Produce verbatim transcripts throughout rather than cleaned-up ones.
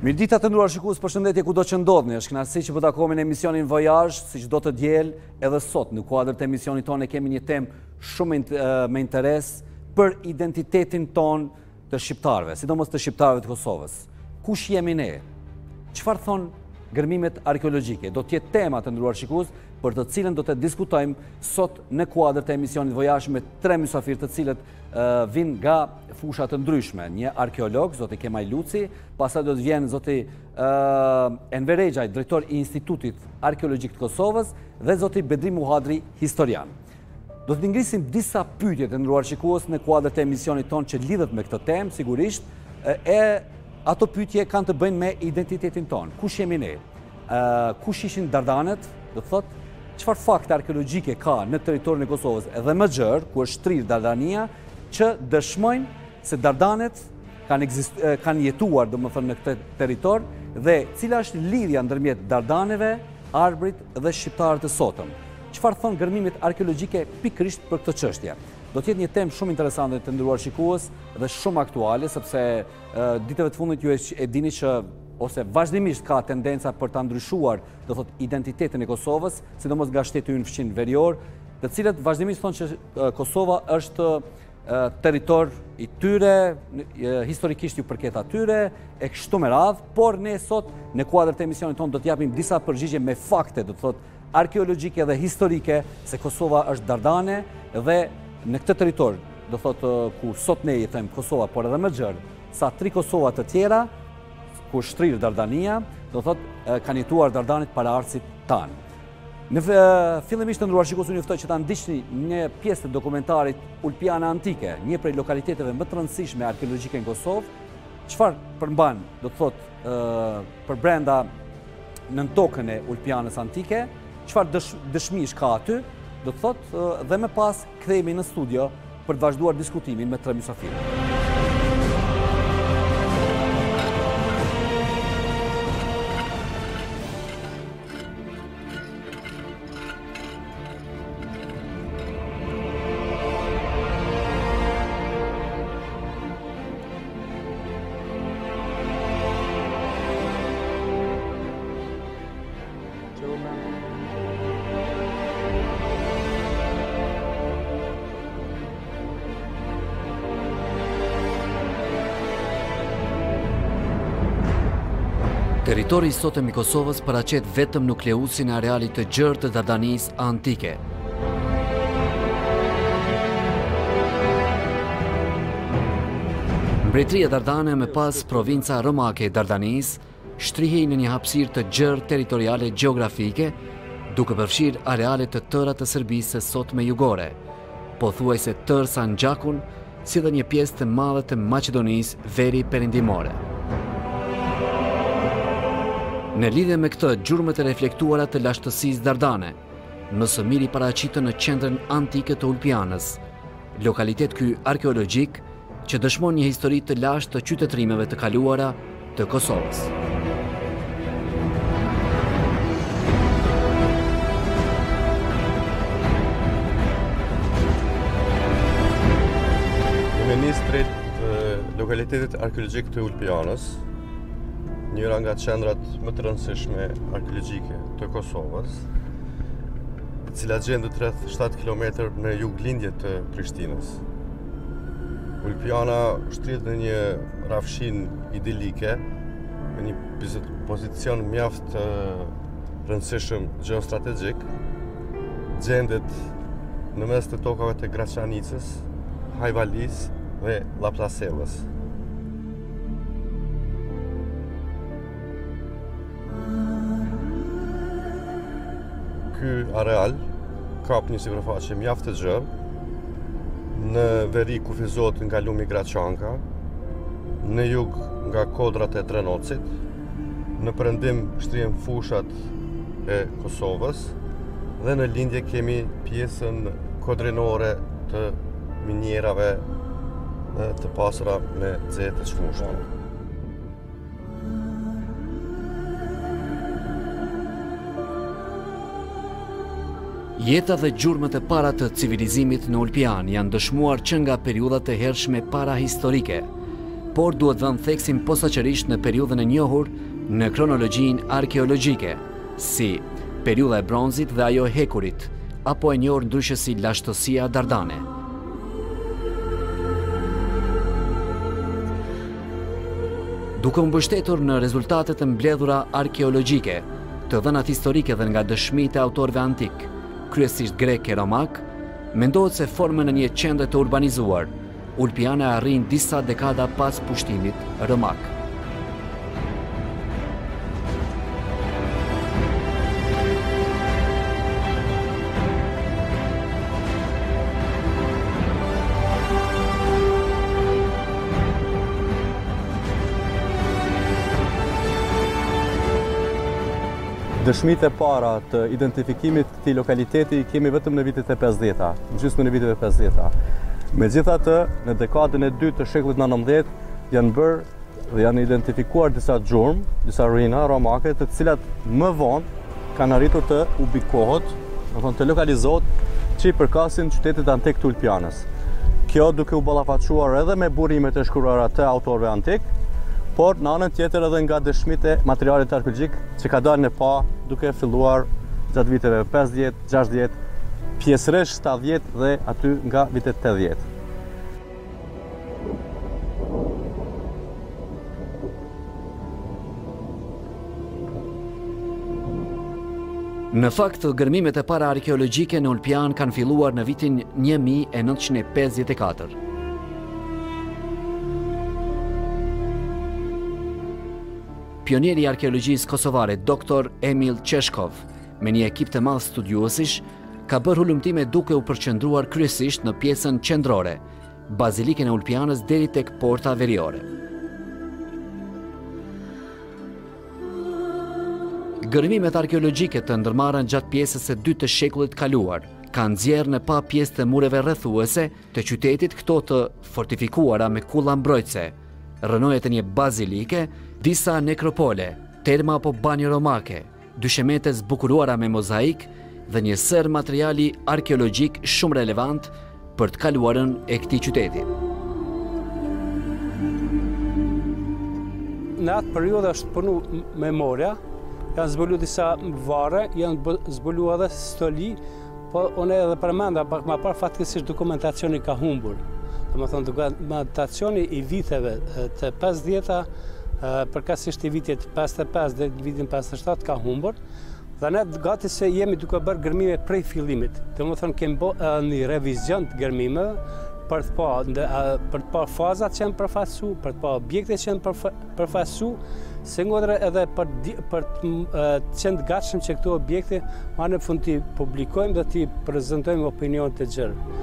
Mirdita të ndruar shikues, përshëndetje kudo që ndodhni. Është kënaqësi që po takohemi në emisionin Voyage, siç do të diel edhe sot në kuadër të emisionit tonë kemi një temë shumë me interes për identitetin ton të shqiptarëve, sidomos të shqiptarëve të Kosovës. Kush jemi ne? Çfarë thon gërmimet arkeologjike? Do të jetë tema të ndruar shikues, për të cilën do të diskutojmë sot në kuadër të emisionit Voyage me tre mysafirë të cilët uh, vinë nga fusha të ndryshme. Një arkeolog, zoti Kemal Luci, pastaj do të vjenë zoti uh, Enver Exhaj, drejtor i Institutit Arkeologjik të Kosovës, dhe zoti Bedri Muhadri, historian. Do të ngrisim disa pyetje të ndruar shikues në kuadër të emisionit tonë që lidhet me këtë temë, sigurisht, e ato pyetje kanë të bëjnë me identitetin tonë. Kush jemi ne? Uh, kush ishin Dardanet? Do të thotë, çfarë fakte arkeologjike ka në territorin e Kosovës edhe më gjerë, ku është shtrirë Dardania, që dëshmojnë se Dardanet kanë, exist, kanë jetuar, domethënë, në këtë territor, dhe cila është lidhja ndërmjet Dardaneve, Arbrit dhe shqiptarët e sotëm. Çfarë thon gërmimet arkeologjike pikërisht për këtë çështje? Do të jetë një temë shumë interesante të nderuar shikues dhe shumë aktuale, sepse uh, ditëve të fundit ju e, e dini që ose vazhdimisht ka tendenca për ta ndryshuar, do thot, identitetin e Kosovës, sidomos nga shteti ynë fqin verior, të cilët vazhdimisht thonë që Kosova është territor i tyre, historikisht ju përket atyre, e kështu me radhë, por ne sot në kuadër të emisionit tonë do t'japim disa përgjigje me fakte, do thot, arkeologjike dhe historike, se Kosova është Dardane dhe në këtë territor, do thot, ku sot ne jetojmë Kosova, por edhe më gjerë, sa tri Kosova të tjera, ku shtrirë Dardania, do thot, kanë jetuar Dardanit para artësit tanë. Në fillimisht të ndruar shikues, unë juftoj që ta ndiqni një pjesë të dokumentarit Ulpiana Antike, një prej lokaliteteve më të rëndësishme arkeologjike në Kosovë, çfarë përmban, do të thot, për brenda nën tokën e Ulpianës Antike, çfarë dëshmish ka aty, do të thot, dhe më pas kthehemi në studio për të vazhduar diskutimin me tre mysafirë. Territori i sotëm i Kosovës paraqet vetëm nukleusin e arealit të gjerë të Dardanisë antike. Mbretëria Dardane me pas provinca romake e Dardanisë shtrihej në një hapësirë të gjerë territoriale gjeografike, duke përfshirë areale të tëra të Serbisë së sotme jugore, pothuajse tërë Sanxhakun, si dhe një pjesë të madhe të Maqedonisë veri perindimore. Në lidhje me këtë, gjurmët e reflektuara të lashtësisë Dardane, më së miri paraqiten në qendrën antike të Ulpianës, lokalitet ky arkeologjik që dëshmon një histori të lashtë të qytetërimeve të kaluara të Kosovës. Në nis drejt lokalitetit arkeologjik të Ulpianës, njëra nga qendrat më të rëndësishme arkeologjike të Kosovës, e cila gjendet rreth shtatë kilometër në juglindje të Prishtinës. Ulpiana shtrihet në një rafshin idilike, me një pozicion mjaft të rëndësishëm gjeostrategjik, gjendet në mes të tokave të Graçanicës, Hajvalis dhe Llaplasevës. Ky areal kap një sipërfaqe mjaft të gjerë, në veri kufizohet nga lumi Graçanka, në jug nga kodrat e Drenocit, në perëndim shtrihen fushat e Kosovës dhe në lindje kemi pjesën kodrinore të minjerave të pasura me xhe të çmueshme. Jeta dhe gjurmët e para të civilizimit në Ulpian janë dëshmuar që nga periudhat e hershme parahistorike, por duhet dhënë theksin posaçërisht në periudhën e njohur në kronologjinë arkeologjike, si periudha e bronzit dhe ajo e hekurit, apo e njohur ndryshe si lashtësia dardane. Duke u mbështetur në rezultatet e mbledhura arkeologjike, të dhënat historike dhe nga dëshmitë e autorëve antik, kryesisht grek e romak, mendohet se formën në një qendër të urbanizuar, Ulpiana arrin disa dekada pas pushtimit romak. Dëshmitë e para të identifikimit të këtij lokaliteti kemi vetëm në vitet e pesëdhjeta, gjysmën e viteve pesëdhjeta. Megjithatë, në dekadën e dytë të shekullit nëntëmbëdhjetë janë bërë dhe janë identifikuar disa gjurmë, disa ruina romake, të cilat më vonë kanë arritur të ubikohet, do të thonë të lokalizohet, që i përkasin qytetit antik të Ulpianës. Kjo duke u ballafaquar edhe me burimet e shkruara të autorëve antik, por në anën tjetër edhe nga dëshmitë e materialit arkeologjik që ka dalë në pa duke filluar gjatë viteve pesëdhjetë, gjashtëdhjetë, pjesërisht shtatëdhjetë dhe aty nga vitet tetëdhjetë. Në fakt, gërmimet e para arkeologjike në Ulpian kanë filluar në vitin një mijë e nëntëqind e pesëdhjetë e katër. Pionieri i arkeologjisë kosovare, doktor Emil Qeshkov, me një ekip të madh studiuesish, ka bërë hulumtime duke u përqendruar kryesisht në pjesën qendrore, bazilikën e Ulpianës deri tek porta veriore. Gërmimet arkeologjike të ndërmarrën gjatë pjesës së dytë të shekullit kaluar kanë nxjerrë në pa pjesë të mureve rrethuese të qytetit, këto të fortifikuara me kulla mbrojtëse, rrënojet e një bazilike, disa nekropole, terma apo banjo romake, dyshemete zbukuruara me mozaik dhe një sër materiali arkeologjik shumë relevant për të kaluarën e këtij qyteti. Në atë periudhë është punu memoria, janë zbulu disa vare, janë zbulu edhe stoli, po unë edhe përmenda, pak ma parë fatkeqësisht dokumentacioni ka humbur. Dhe më thonë, dokumentacioni i viteve të pesëdhjeta, përkatësisht i vitit pesëdhjetë e pesë dhe vitin pesëdhjetë e shtatë ka humbur, dhe ne gati se jemi duke bërë gërmime prej fillimit. Dhe më thonë, kemi bërë një revizion të gërmimeve për të pa, për të pa fazat që janë përfaqësu, për të pa objekte që janë përfaqësu, se ngodre edhe për, për të qenë gatshëm që këto objekte ma në fund t'i publikojmë dhe t'i prezentojmë opinion të gjërë.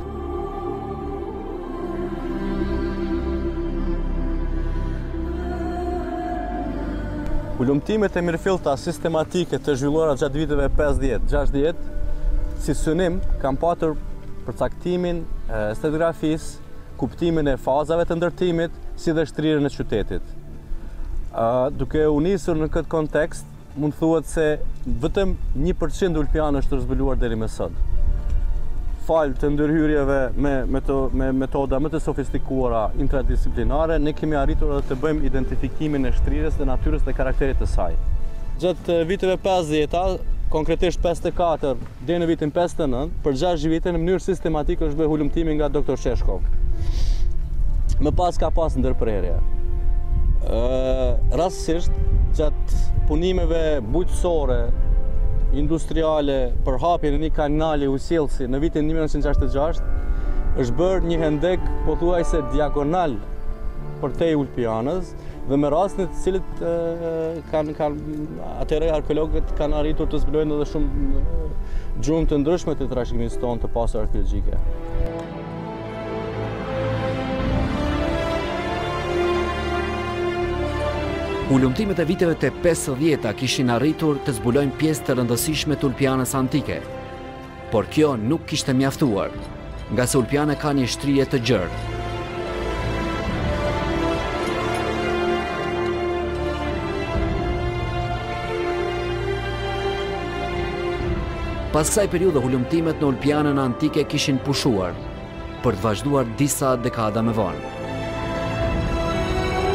Hulumtimet e mirëfillta sistematike të zhvilluara gjatë viteve pesëdhjetë gjashtëdhjetë si synim kanë patur përcaktimin e stratigrafisë, kuptimin e fazave të ndërtimit, si dhe shtrirjen e qytetit. Uh, duke u nisur në këtë kontekst, mund thuhet se vetëm një përqind Ulpian është zhvilluar deri më sot. Falë të ndërhyrjeve me, meto, me metoda më të sofistikuara interdisciplinare, ne kemi arritur edhe të bëjmë identifikimin e shtrirjes dhe natyrës dhe karakterit të saj. Gjatë viteve pesëdhjetë, konkretisht pesëdhjetë e katër deri në vitin pesëdhjetë e nëntë, për gjashtë vite në mënyrë sistematike është bërë hulumtimi nga doktor Qeshkov. Më pas ka pas ndërprerje. Rastësisht, gjatë punimeve bujqësore, industriale për hapjen e një kanali usjellsi në vitin një mijë e nëntëqind e gjashtëdhjetë e gjashtë është bërë një hendek pothuajse diagonal përtej Ulpianës dhe me rastin të cilit kanë kanë atëherë arkeologët kanë arritur të zbulojnë edhe shumë gjurmë të ndryshme të trashëgimisë tonë të pasur arkeologjike. Hulumtimet e viteve të pesëdhjetë kishin arritur të zbulojnë pjesë të rëndësishme të Ulpianës antike, por kjo nuk kishte mjaftuar, nga se Ulpiana ka një shtrije të gjerë. Pas kësaj periudhe, hulumtimet në Ulpianën antike kishin pushuar, për të vazhduar disa dekada më vonë.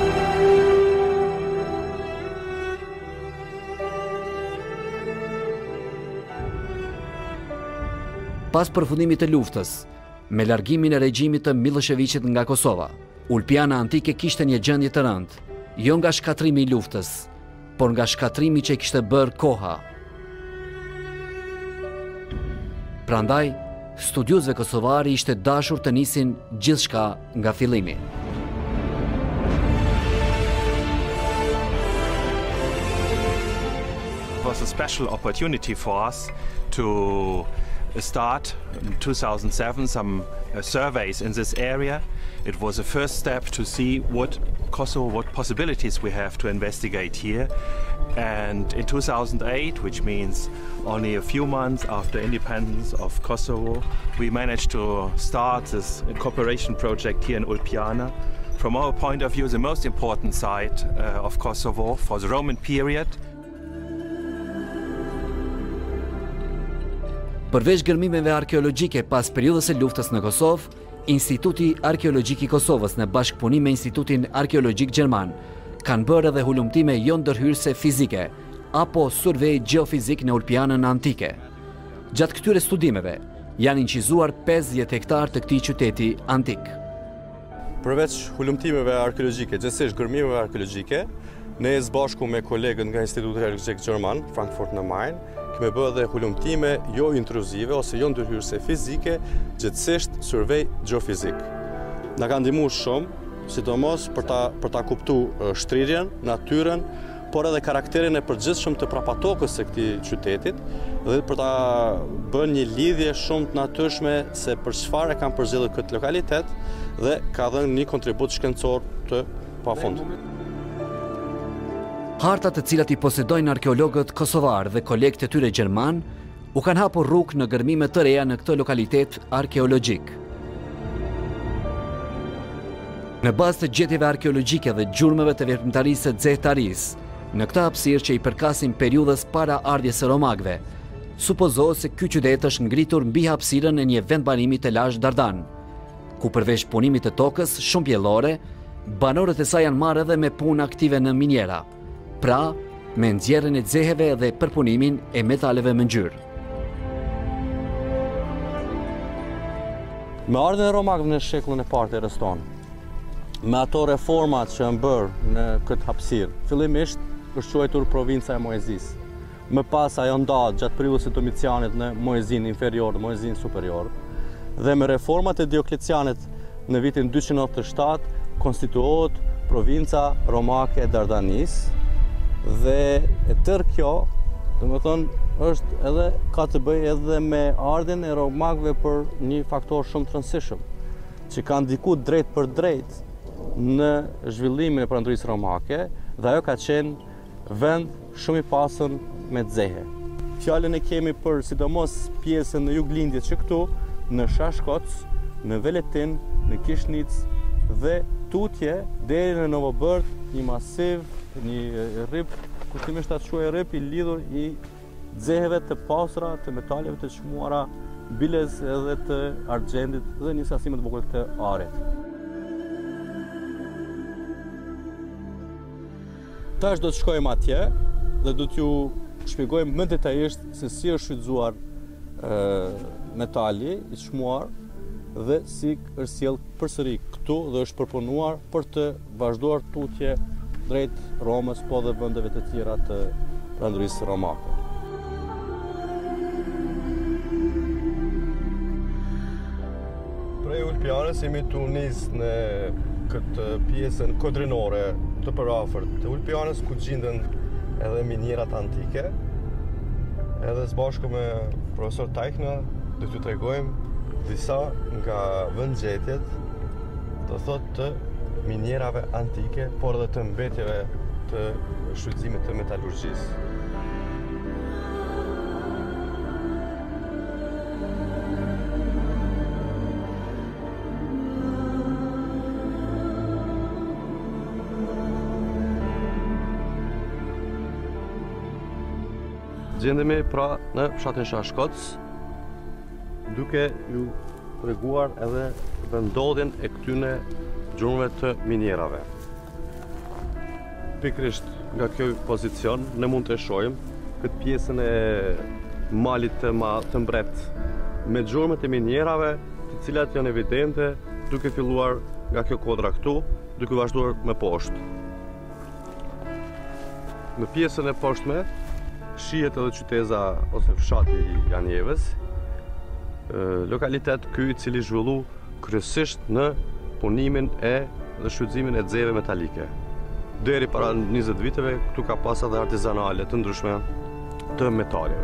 Pas përfundimit të luftës, me largimin e regjimit të Miloševićit nga Kosova, Ulpiana antike kishte një gjendje të rëndë, jo nga shkatrimi i luftës, por nga shkatrimi që kishte bërë koha. Prandaj, studiusve kosovari ishte dashur të nisin gjithçka nga fillimi. It was a special opportunity for us to start in two thousand seven some uh, surveys in this area. It was a first step to see what Kosovo, what possibilities we have to investigate here. And in two thousand eight, which means only a few months after independence of Kosovo, we managed to start this cooperation project here in Ulpiana. From our point of view, the most important site uh, of Kosovo for the Roman period. Përveç gërmimeve arkeologjike pas periudhës së luftës në Kosovë, Instituti Arkeologjik i Kosovës në bashkëpunim me Institutin Arkeologjik Gjerman kanë bërë edhe hulumtime jo ndërhyrëse fizike apo survej gjeofizik në Ulpianën antike. Gjatë këtyre studimeve janë incizuar pesëdhjetë hektar të këtij qyteti antik. Përveç hulumtimeve arkeologjike, gjithsesi gërmimeve arkeologjike, ne së bashku me kolegët nga Instituti Arkeologjik Gjerman, Frankfurt në Main, kemi bërë dhe hulumtime jo intruzive ose jo ndërhyrëse fizike, gjithsesi survej gjeofizik. Na ka ndihmuar shumë, sidomos për ta për ta kuptuar shtrirjen, natyrën, por edhe karakterin e përgjithshëm të prapatokës së këtij qytetit dhe për ta bërë një lidhje shumë të natyrshme se për çfarë kanë përzgjedhur këtë lokalitet dhe ka dhënë një kontribut shkencor të pafundit. Hartat të cilat i posedojnë arkeologët kosovar dhe kolegët e tyre gjerman u kanë hapur rrugë në gërmime të reja në këtë lokalitet arkeologjik. Në bazë të gjetjeve arkeologjike dhe gjurmëve të veprimtarisë së Zehtarisë, në këtë hapësirë që i përkasin periudhës para ardhjes së romakëve, supozohet se ky qytet është ngritur mbi hapësirën e një vendbanimi të lashtë Dardan, ku përveç punimit të tokës shumë pjellore, banorët e saj janë marrë edhe me punë aktive në minjera, pra me nxjerrjen e zeheve dhe përpunimin e metaleve më ngjyrë. Me ardhmën e romakëve në shekullin e parë të erës tonë, me ato reformat që janë bërë në këtë hapësirë, fillimisht është quajtur provinca e Muezis. Më pas ajo ndahet gjatë periudhës së Domicianit në Muezin inferior dhe Muezin superior. Dhe me reformat e Dioklecianit në vitin dyqind e noftë e shtatë konstituohet provinca romake e Dardanisë dhe e tërë kjo, domethënë, është edhe ka të bëjë edhe me ardhjen e romakëve për një faktor shumë të rëndësishëm, që ka ndikuar drejt për drejt në zhvillimin e perandorisë romake dhe ajo ka qenë vend shumë i pasur me zehe. Fjalën e kemi për sidomos pjesën në juglindjet që këtu, në Shashkoc, në Veletin, në Kishnic dhe tutje deri në Novobërd, një masiv, një rrip, kushtimisht atë quaj rrip i lidhur i zeheve të pasura, të metaleve të çmuara, biles edhe të argjendit dhe një sasi më të vogël të arit. Tash do të shkojmë atje dhe do t'ju shpjegojmë më detajisht se si është shfrytzuar metali i çmuar dhe si është sjell përsëri këtu dhe është përpunuar për të vazhduar tutje drejt Romës, po dhe vendeve të tjera të perandorisë romake. Prej Ulpianës jemi tu nis në këtë pjesën kodrinore të përafërt të Ulpianës, ku gjenden edhe minierat antike. Edhe së bashku me profesor Tajkna do t'ju tregojmë disa nga vendgjetjet, do thotë, të minierave antike, por edhe të mbetjeve të shfrytëzimit të metalurgjisë. Gjendemi pra në fshatin Shashkoc, duke ju treguar edhe vendodhjen e këtyne gjurmëve të minierave. Pikrisht nga kjo pozicion ne mund të shohim këtë pjesën e malit të, ma, të mbret me gjurmët e minjerave, të cilat janë evidente, duke filluar nga kjo kodra këtu, duke vazhduar me poshtë. Në pjesën e poshtme, shihet edhe qyteza ose fshati i Janjevës, lokalitet ky i cili zhvillu kryesisht në punimin e dhe shfrytëzimin e dzeve metalike. Deri para njëzet viteve, këtu ka pas edhe artizanale të ndryshme të metaleve.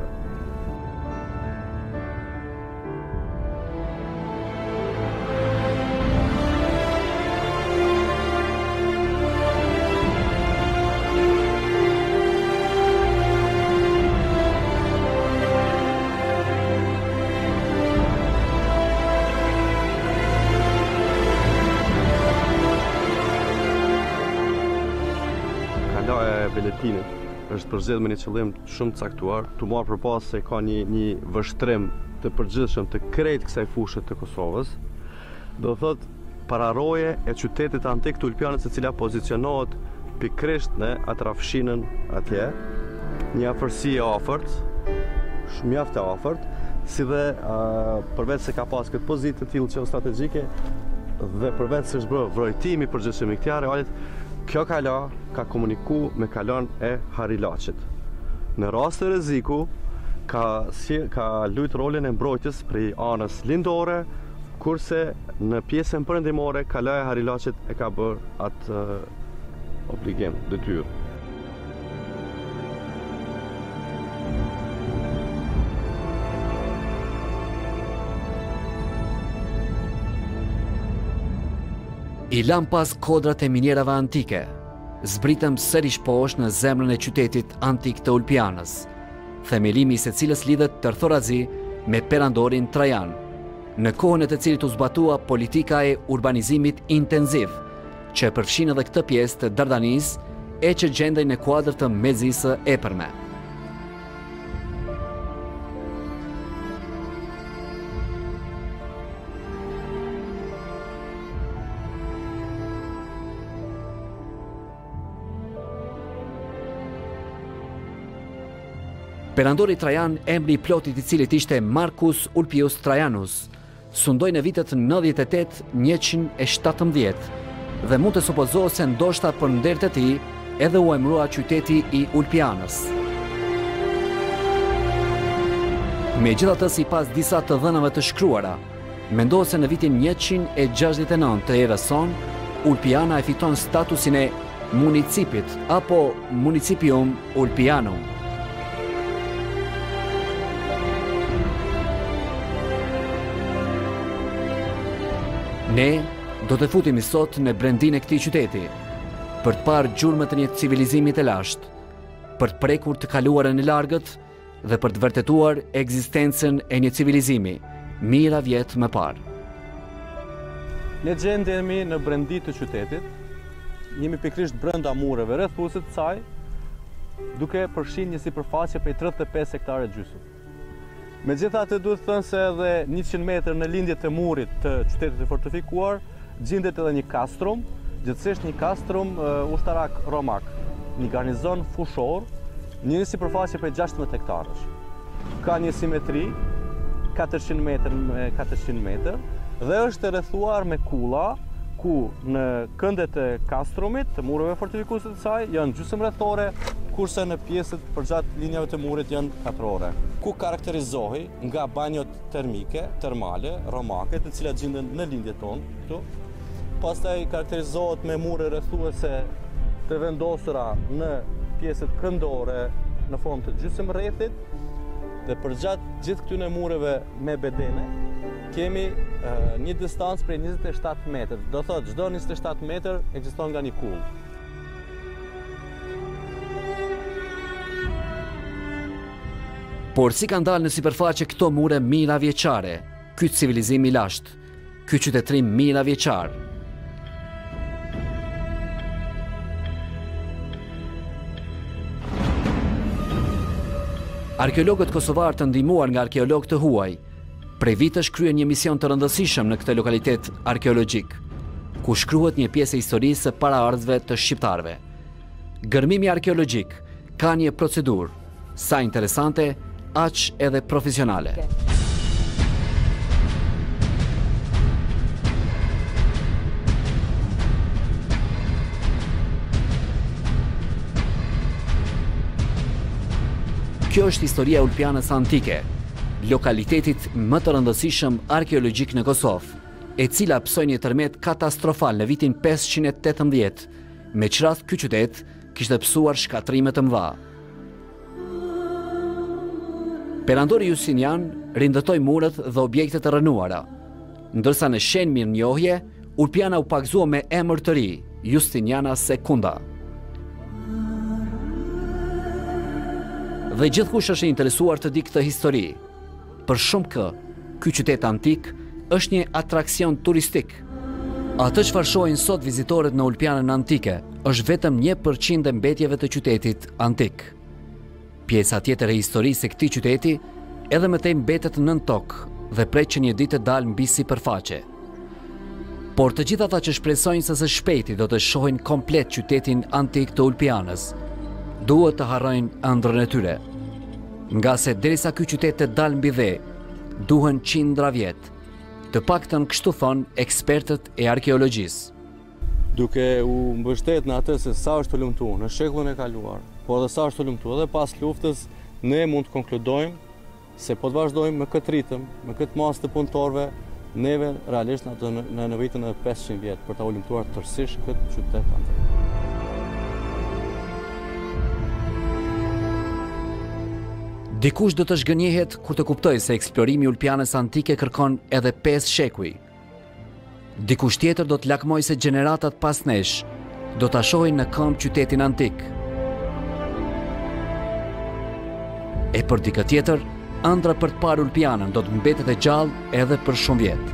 Beletinit është përzgjedhur me një qëllim shumë të caktuar, të marrë përpas se ka një, një vështrim të përgjithshëm të krejt kësaj fushë të Kosovës. Do thot pararoje e qytetit antik të Ulpianës, e cila pozicionohet pikërisht në atë rafshinën atje, një afërsi e afërt, shumë mjaft e afërt, si dhe uh, përveç se ka pas këtë pozitë të tillë që strategjike dhe përveç se është bërë vrojtimi përgjithshëm i këtij arealit, kjo kala ka komuniku me kalon e Harilaçit. Në rast të rreziku, ka, si, ka lujt rolin e mbrojtjes prej anës lindore, kurse në pjesën perëndimore, kala e Harilaçit e ka bërë atë uh, obligim, detyrë. I lam pas kodrat e minjerave antike, zbritëm sërish poshtë në zemrën e qytetit antik të Ulpianës, themelimi i se cilës lidhet tërthorazi me perandorin Trajan, në kohën e të cilit u zbatua politika e urbanizimit intenziv, që përfshin edhe këtë pjesë të Dardanisë e që gjendej në kuadër të mezisë epërme. Perandori Trajan, emri i plotit i cilit ishte Marcus Ulpius Trajanus, sundoi në vitet nëntëdhjetë e tetë njëqind e shtatëmbëdhjetë dhe mund të supozohet se ndoshta për nder të tij edhe u emërua qyteti i Ulpianës. Megjithatë, sipas disa të dhënave të shkruara, mendohet se në vitin njëqind e gjashtëdhjetë e nëntë të erës sonë, Ulpiana e fiton statusin e municipit apo municipium Ulpianum. Ne do të futemi sot në brendin e këtij qyteti, për të parë gjurmët e një civilizimi të lashtë, për të prekur të kaluarën e largët dhe për të vërtetuar ekzistencën e një civilizimi mijëra vjet më parë. Ne gjendemi në brendi të qytetit, jemi pikërisht brenda mureve rreth fusit të saj, duke përfshirë një sipërfaqe prej tridhjetë e pesë hektare gjysmë. Megjithatë, duhet thënë se edhe njëqind metër në lindjet e murit të qytetit të fortifikuar gjendet edhe një kastrum, gjithsesi një kastrum uh, ushtarak romak, një garnizon fushor, një sipërfaqe prej gjashtëdhjetë hektarësh. Ka një simetri katërqind metër me katërqind metër dhe është e rrethuar me kulla, ku në këndet e kastrumit të mureve fortifikuese të saj janë gjysmërrethore, kurse në pjesët përgjatë linjave të murit janë katrore, ku karakterizohej nga banjot termike, termale, romake, të cilat gjenden në lindjet tonë këtu. Pastaj karakterizohet me mure rrethuese të vendosura në pjesët këndore në formë të gjysmërrethit, dhe përgjatë gjithë këtyre mureve me bedene kemi uh, një distancë prej njëzet e shtatë metër. Do thotë çdo njëzet e shtatë metër ekziston nga një kull. Por si kanë dalë në sipërfaqe këto mure mijëra vjeçare, ky civilizim i lashtë, ky qytetërim mijëra vjeçar? Arkeologët kosovar të ndihmuar nga arkeologë të huaj, prej vitesh kryen një mision të rëndësishëm në këtë lokalitet arkeologjik, ku shkruhet një pjesë e historisë së paraardhësve të shqiptarëve. Gërmimi arkeologjik ka një procedurë sa interesante, aq edhe profesionale. Kjo është historia e Ulpianës antike, lokalitetit më të rëndësishëm arkeologjik në Kosovë, e cila psoi një tërmet katastrofal në vitin pesëqind e tetëmbëdhjetë, me qrath ky qytet kishte psuar shkatrime të mëdha. Perandori Justinian rindëtoi muret dhe objektet e rënuara, ndërsa në shenjë mirënjohje, Ulpiana u pagëzua me emër të ri, Justiniana Secunda. Dhe gjithkush është interesuar të di këtë histori. Për shumë kë, ky qytet antik është një atraksion turistik. Atë çfarë shohin sot vizitorët në Ulpianën antike është vetëm një përqind e mbetjeve të qytetit antik. Pjesa tjetër e historisë së këtij qyteti edhe më tej mbetet nën tokë dhe pret që një ditë të dalë mbi sipërfaqe. Por të gjithë ata që shpresojnë se së shpejti do të shohin komplet qytetin antik të Ulpianës, duhet të harrojnë ëndrrën e tyre. Nga se derisa ky qytet të dalë mbi dhe, duhen qindra vjet. Të paktën kështu thonë ekspertët e arkeologjisë. Duke u mbështet në atë se sa është të lumtuar në shekullin e kaluar, por edhe sa është të lumtuar edhe pas luftës, ne mund të konkludojmë se po të vazhdojmë me këtë ritëm, me këtë masë të punëtorëve, neve realisht në në, në vitin e pesëqind vjet për ta ulëmtuar tërësisht këtë qytet antik. Dikush do të zhgënjehet kur të kuptojë se eksplorimi i Ulpianës antike kërkon edhe pesë shekuj. Dikush tjetër do të lakmojë se gjeneratat pas nesh do ta shohin në këmbë qytetin antik. E për dikë tjetër, ëndra për të parë Ulpianën do të mbetet e gjallë edhe për shumë vjet.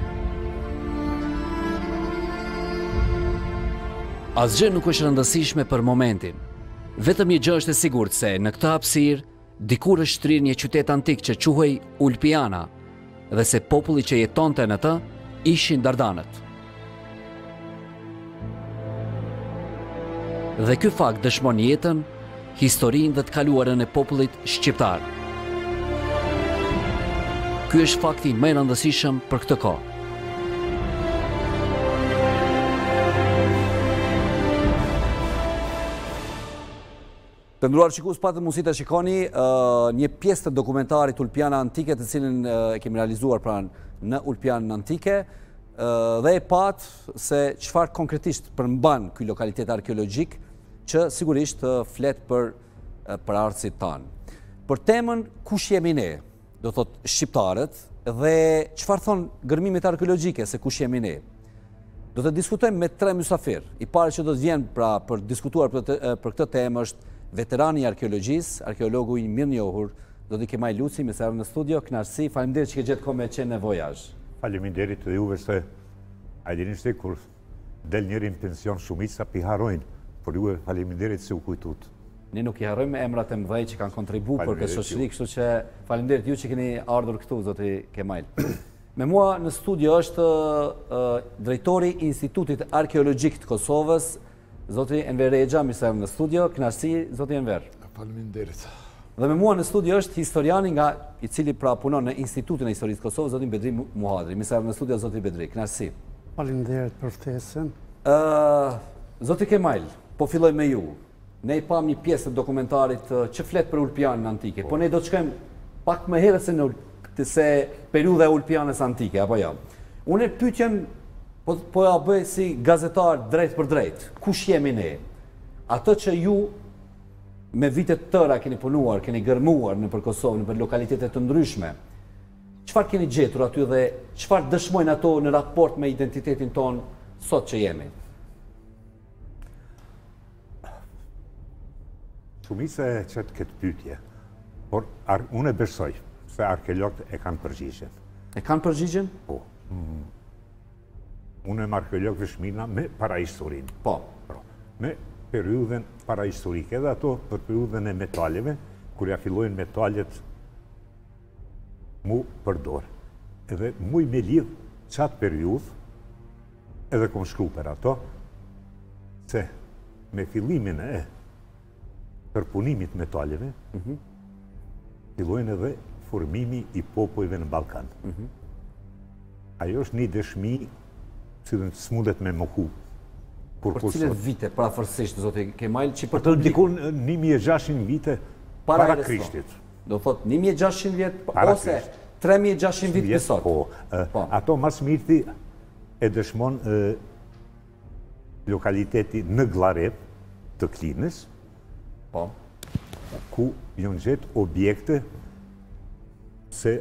Asgjë nuk është rëndësishme për momentin. Vetëm një gjë është e sigurt se në këtë hapësirë dikur është shtrirë një qytet antik që quhej Ulpiana dhe se populli që jetonte në të ishin dardanët. Dhe ky fakt dëshmon jetën, historinë dhe të kaluarën e popullit shqiptar. Ky është fakti më i rëndësishëm për këtë kohë. Të nderuar shikues, patët mundësi të shikoni uh, një pjesë të dokumentarit Ulpiana antike, të cilën uh, e kemi realizuar pra në Ulpianën antike, uh, dhe e pat se çfarë konkretisht përmban ky lokalitet arkeologjik që sigurisht uh, flet për uh, për artësit tanë. Për temën kush jemi ne, do thot shqiptarët, dhe çfarë thon gërmimet arkeologjike se kush jemi ne. Do të diskutojmë me tre mysafir. I pari që do të vjen pra për diskutuar për, të, për këtë temë është veterani i arkeologjisë, arkeologu i mirënjohur, Zoti Kemal Luci, me sa në studio. Kënaqësi, faleminderit që ke gjetë kohë me qenë në vojazh. Faleminderit edhe juve se a dini se kur del njëri në pension shumica pi harrojnë, por juve faleminderit se u kujtut. Ne nuk i harrojmë emrat e mëdhej që kanë kontribuar për këtë shoqëri, kështu që faleminderit ju që keni ardhur këtu, Zoti Kemal. Me mua në studio është uh, drejtori i Institutit Arkeologjik të Kosovës, Zoti Enver Rexha, mirë se erdhët në studio. Kënaqësi, Zoti Enver. Faleminderit. Dhe me mua në studio është historiani nga i cili pra punon në Institutin e Historisë të Kosovës, Zoti Bedri Muhadri. Mirë se erdhët në studio, Zoti Bedri. Kënaqësi. Faleminderit për ftesën. Uh, Zoti Kemal, po filloj me ju. Ne i pam një pjesë të dokumentarit uh, që flet për Ulpianën antike, po ne do të shkojmë pak më herët se në se periudha e Ulpianës antike, apo jo. Unë e pyetjen Po, po ja bëj si gazetar drejt për drejt. Kush jemi ne? Atë që ju me vitet tëra keni punuar, keni gërmuar në për Kosovë, në për lokalitetet të ndryshme. Çfarë keni gjetur aty dhe çfarë dëshmojnë ato në raport me identitetin ton sot që jemi? Shumica e çet këtë pyetje, por ar, unë e besoj se arkeologët e kanë përgjigjen. E kanë përgjigjen? Po. Mm. Unë e arkeolog Veshmina me parahistorinë. Po. Me periudhën parahistorike, edhe ato për periudhën e metaleve, kur ja fillojnë metalet mu përdor. Edhe muj me lidh qatë periudhë, edhe kom shkru për ato, se me fillimin e përpunimit metaleve, mm -hmm. fillojnë edhe formimi i popujve në Ballkan. Mm -hmm. Ajo është një dëshmi cilën s'mundet me mohu. Për cilët vite, parafërsisht, Zoti Kemal, që për të dikur një mijë e gjashtëqind vite para Krishtit. Do thot një mijë e gjashtëqind vjet Para ose Krisht. tre mijë e gjashtëqind vjet më sot. Po, e, Po. ato mas mirti e dëshmon e, lokaliteti në Glarev të Klinës, Po. ku janë gjetë objekte se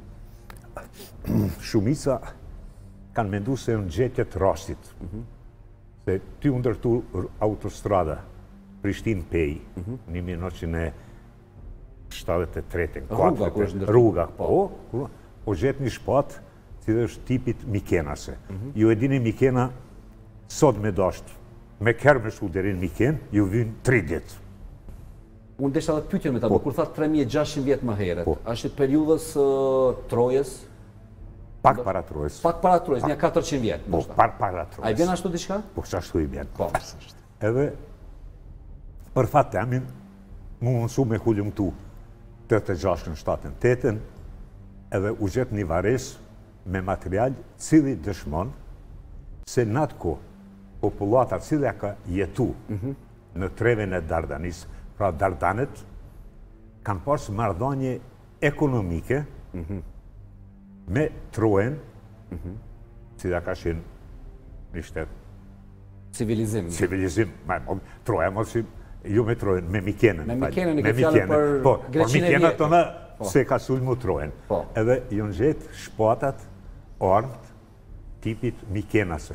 shumica kanë mendu se në gjetjet rastit. Se ty u ndërtu autostrada Prishtinë-Pej, një mijë e nëntëqind e shtatëdhjetë e tre. Rruga, kur është ndërtu. Rruga, po, ku- o gjetë një shpat, cilë është tipit Mikenase. Ju e dini Mikena, sot me dasht, me kërë me shku deri në Miken, ju vynë tri ditë. Unë desha dhe pyetjen me ta, kur tha tre mijë e gjashtëqind vjet më herët, Po. është periudhës uh, Trojës, Pak para Trojës. pak para Trojës, një katërqind vjet, Po, ndoshta. par para Trojës. A i vjen ashtu diçka? Po, që ashtu i bjen. Po. Edhe, për fat të amin, mu mësu me hullum tu tëtë e gjashtën, shtatën, tetën, edhe u gjetë një vares me material cili dëshmon se në atë ko, populata cilja ka jetu në treven e Dardanis, pra Dardanet, kanë pas marrëdhënie ekonomike me Trojen, cila ka qenë një shtet Civilizim. civilizim, ma, mo- Troja mos si, jo me Trojen, me Mikenën. Me fal, Mikenën, i me ke fjalën Mikenën. për Po, por Greqinë e Mikena vjetër. tona Po. se ka sulmu Trojen. Po. Edhe jonë gjetë shpatat, armët, tipit Mikenase.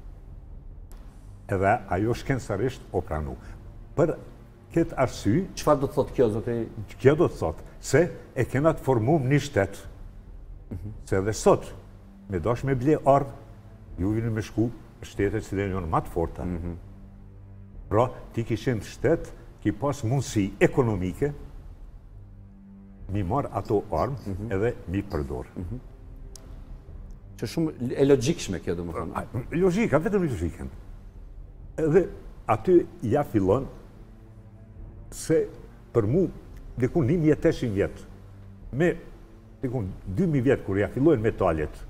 Edhe ajo shkencarisht o pranu. Për këtë arsy, Çfarë do të thotë kjo, zotëri? kjo do të thotë, se e kena të formum një shtet, se edhe sot, me dash me ble ardhë, ju vini me shku shtetet që dhe njënë matë forta. Pra, ti ki qenë shtet, ki pas mundësi ekonomike, mi marë ato armë edhe mi përdorë. Që shumë e logjikshme kjo, domethënë. A, Logika, vetëm logikën. Edhe aty ja fillon se për mu, dikun një mijë e tetëqind vjetë, me dikun dy mijë vjetë kur ja fillojnë metaljet,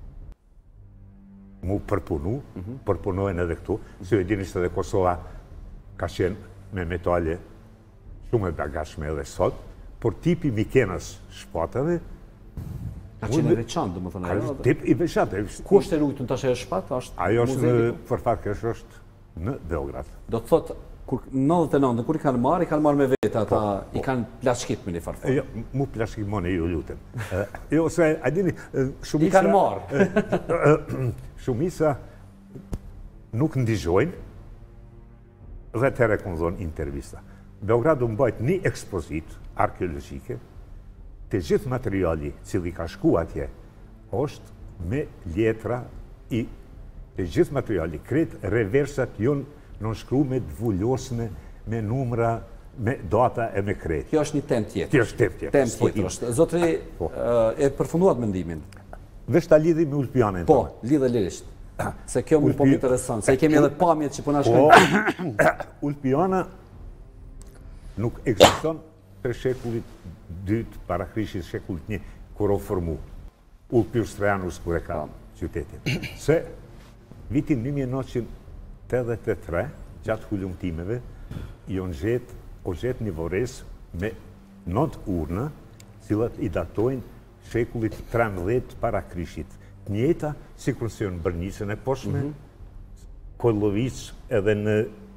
mu përpunu, përpunojnë edhe këtu, se e dini se edhe Kosova ka qenë me metalje shumë e bagashme edhe sot, por tipi Mikenës shpatave, Ka qenë e veçantë, domethënë. ka ajo. tip i veçantë. Ku është e rujtun tash ajo shpat? Është Ajo është në, muzeu? për fat keq është në Beograd. Do të thotë kur nëntëdhjetë e nëntë kur i kanë marrë, i kanë marrë me vetë ata, i kanë plaçkit me një farë. Jo, mu plashkimone ju lutem. E, Jo, se, a dini, e, shumica... I kanë marrë. Shumica nuk ndigjojnë dhe të rekonzon intervista. Beogradu mbajt një ekspozit arkeologjike, të gjithë materiali cili ka shku atje, është me letra i të gjithë materiali, kretë reversat jonë nënshkru me dvullosme, me numra, me data e me kretë. Kjo është një temë tjetër. Kjo është temë tjetër. Temë tjetër është. Zotri, Po. e përfunduat mendimin. Vesh ta lidhi me Ulpianen. Po, lidhe lirisht. Se kjo më po më Ulpi- intereson, se i kemi edhe pamjet që po na Po, shkojnë. Ulpiana nuk ekziston për shekullit dytë para Krishtit, shekullit një, kur o formu Ulpius Trajanus kur e ka qytetin. Se vitin një mijë e nëntëqind e tetëdhjetë e tre, gjatë hullumtimeve, jonë gjetë, o gjetë një vores me nëntë urna, cilat i datojnë shekullit trembëdhjetë para Krishtit. Njëta, si kur se në Bërnisën e poshme, Kollovic edhe në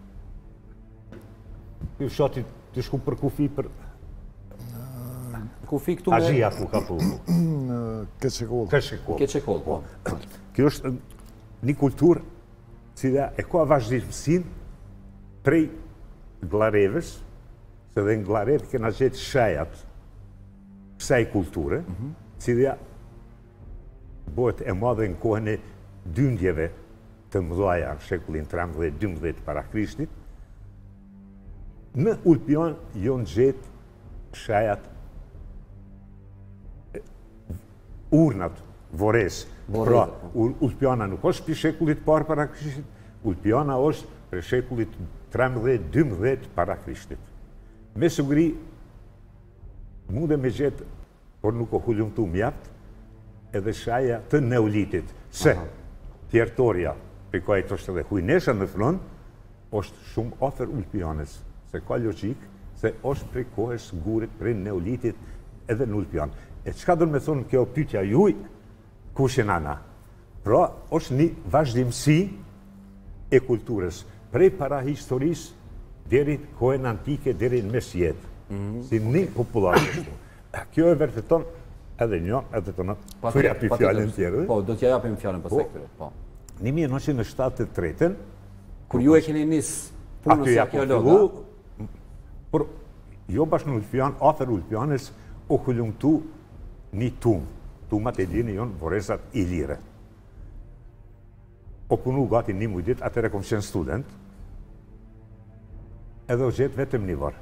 ju shotit të shku për kufi për Kufi këtu me Azhia ku ka pullu. Keçekull. Këshikoll. Keçekol, po. Kjo është një kulturë cila e ka vazhdimësin prej Glarevës, se dhe në Glarevë kena gjetë shajat kësaj kulture, cila bëhet e madhe në kohën e dyndjeve të mëdhaja në shekullin trembëdhjetë e dymbëdhjetë para Krishtit. Në Ulpian jonë gjetë shajat urnat, vores. Vorez, Pra, po. Ul- Ulpiana nuk është për shekullit parë para Krishtit, Ulpiana është për shekullit trembëdhjetë e dymbëdhjetë para Krishtit. Me siguri, munde me gjetë, por nuk o hullumtu mjaft, edhe shaja të neolitit, se tjertoria, për ka e të është edhe hujnesha në fillon, është shumë ofer Ulpianës, se ka logik, se është prej kohës gurit prej neolitit edhe në Ulpian. E çka do me thonë kjo pyetja juaj, kush jena na? Pra, është një vazhdimësi e kulturës, prej para historisë deri kohën antike, deri në mesjet, si një popullatës. Kjo e vërteton edhe një, edhe të në të japi fjallën tjerë. Po, do t'ja japim fjallën për sektorit, po. Në mille nëntëqind e shtatëdhjetë e tre kur ju e keni nisë punën si arkeologa? Por, jo bashkë në Ulpian, afer Ulpianës, o këllumtu një tumë. Tumat e dini jonë Vorezat i Lire. O punu gati një mujdit, atëre kom qenë student, edhe o gjetë vetëm një varë.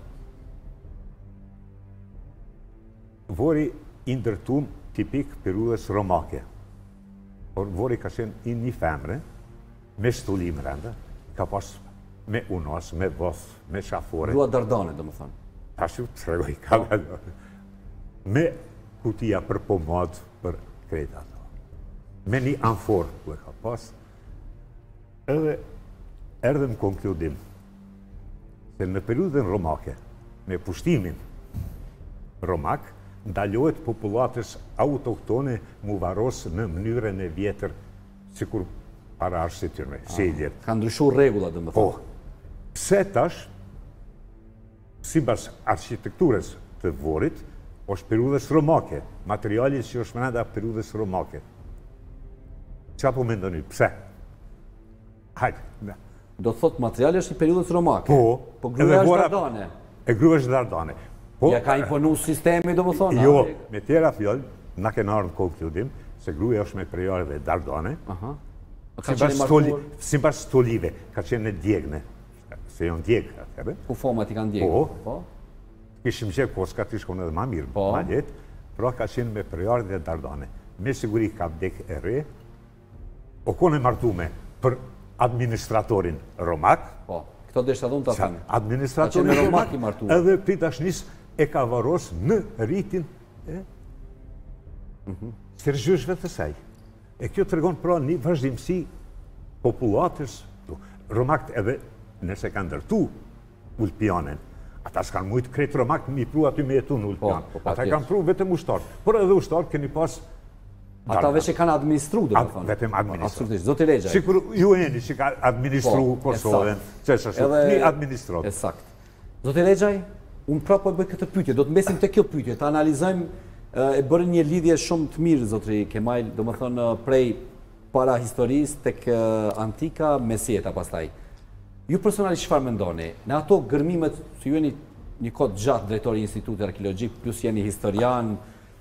Vori i ndërtum tipik periudhës romake. Por vori ka qenë i një femre, me stullim rënda, ka pas me unos, me voth, me shafore. Grua Dardane, do më thonë. Ashtu të tregoj, ka valor. Me kutia për pomad, për krejta ato. Me një anfor, ku e ka pas, edhe erdhëm konkludim, se në periudhën romake, me pushtimin romak, ndalohet populatës autoktone mu varosë në mënyrën e vjetër, si kur para arshë të tjërme, se i ljetë. Ka ndryshu regula, dhe më thonë. Po, pse tash, si bas architekturës të Vorit, është periudhës romake, materiali që është mënda periudhës romake. Qa po me ndoni, pse? Hajde. Do të thotë materiali është i periudhës romake? Po. Po gruja është Dardane? E gruja është Dardane. Ja ka imponu sistemi, do më thonë? Jo, me tjera fjallë, na ke në ardhë konkludim, se gruja është me periare dhe Dardane, si bas stolive, ka qenë në djegne, se jonë djegë, atërë. Ku fomat i kanë djegë? Po, kishim qërë koska të shkone edhe ma mirë, ma letë, pra ka qenë me periare dhe Dardane. Me siguri ka vdek e re, o kone martume për administratorin Romak. Po, këto dhe shtadun të thënë. Administratorin Romak, edhe pritashnis e ka varos në rritin e sërgjyshve të saj. E kjo të regon pra një vazhdimësi populatës. Romakt edhe nëse kanë ndërtu Ulpianen, ata s'kanë mujtë kretë Romakt mi pru aty me jetu në Ulpian. Ata kanë pru vetëm ushtarë. Por edhe ushtarë keni pas... Ata veç e kanë administru, dhe më thonë. Vetëm administru. Zoti Lexaj. Sikur ju e një që ka administru Kosovën, që është ashtu, një administratë. Esakt. Zoti Lexaj, unë pra po e bëj këtë pyetje, do të mbesim të kjo pyetje, të analizojmë, e bërë një lidhje shumë të mirë, zotri Kemal, do më thonë prej para historisë tek antika, mesjeta pastaj. Ju personalisht çfarë mendoni? Në ato gërmimet, se ju jeni një kohë gjatë drejtori i Institutit Arkeologjik, plus jeni historian,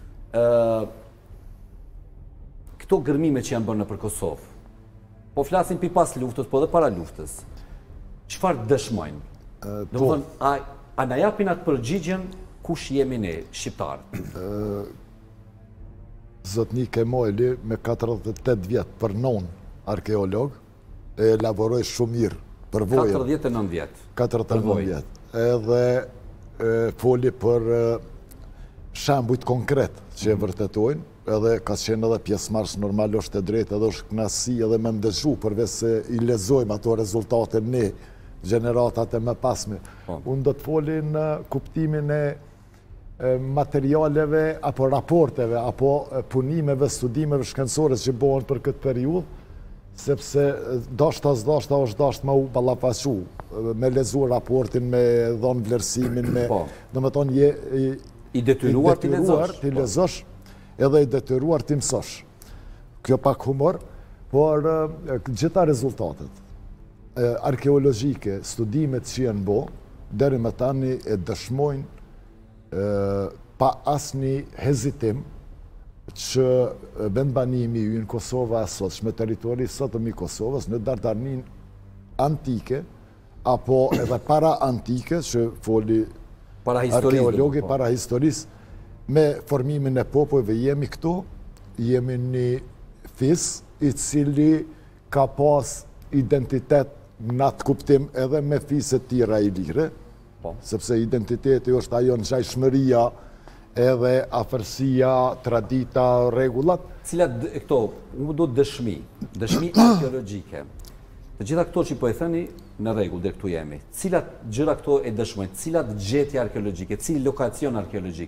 këto gërmime që janë bërë në për Kosovë, po flasin pi pas luftës, po dhe para luftës, çfarë dëshmojnë? Do më thonë, a na japin atë përgjigjen kush jemi ne, shqiptarët? Zotni Kemali, me katërdhjetë e tetë vjetë për non arkeolog, e laboroj shumë mirë për vojën. katërdhjetë e nëntë vjetë. katërdhjetë e nëntë vjetë. Edhe foli për shembujt konkret që e vërtetojnë, edhe ka qenë edhe pjesëmarrës normal është e drejtë, edhe është knasi edhe me mdëgju, përveç se i lezojmë ato rezultate ne, generatat e më pasme. Unë do të foli në kuptimin e materialeve, apo raporteve, apo punimeve, studimeve shkencore që bohen për këtë periudhë, sepse dashta s'dashta është dashtë ma u ballafaqu, me lezu raportin, me dhonë vlerësimin, me, do më tonë, je i detyruar t'i lezosh. T'i lezosh, edhe i detyruar t'i mësosh. Kjo pak humor, por gjitha rezultatet arkeologjike, studimet që janë bo, deri me tani e dëshmojnë pa asni hezitim që vendbanimi ju në Kosova sot, shme teritori sotëm i Kosovës, në Dardanin antike, apo edhe para antike, që foli arkeologi, para historisë, me formimin e popojve jemi këtu, jemi një fis i cili ka pas identitet në atë kuptim edhe me fiset tjera i lire, sepse identiteti është ajo në gjajshmëria edhe afërsia, tradita, regullat. Cilat këto, unë do dëshmi, dëshmi arkeologjike, të gjitha këto që po e thëni në regull dhe këtu jemi, cilat gjëra këto e dëshmojnë, cilat gjetje arkeologjike, cili lokacion arkeologjik,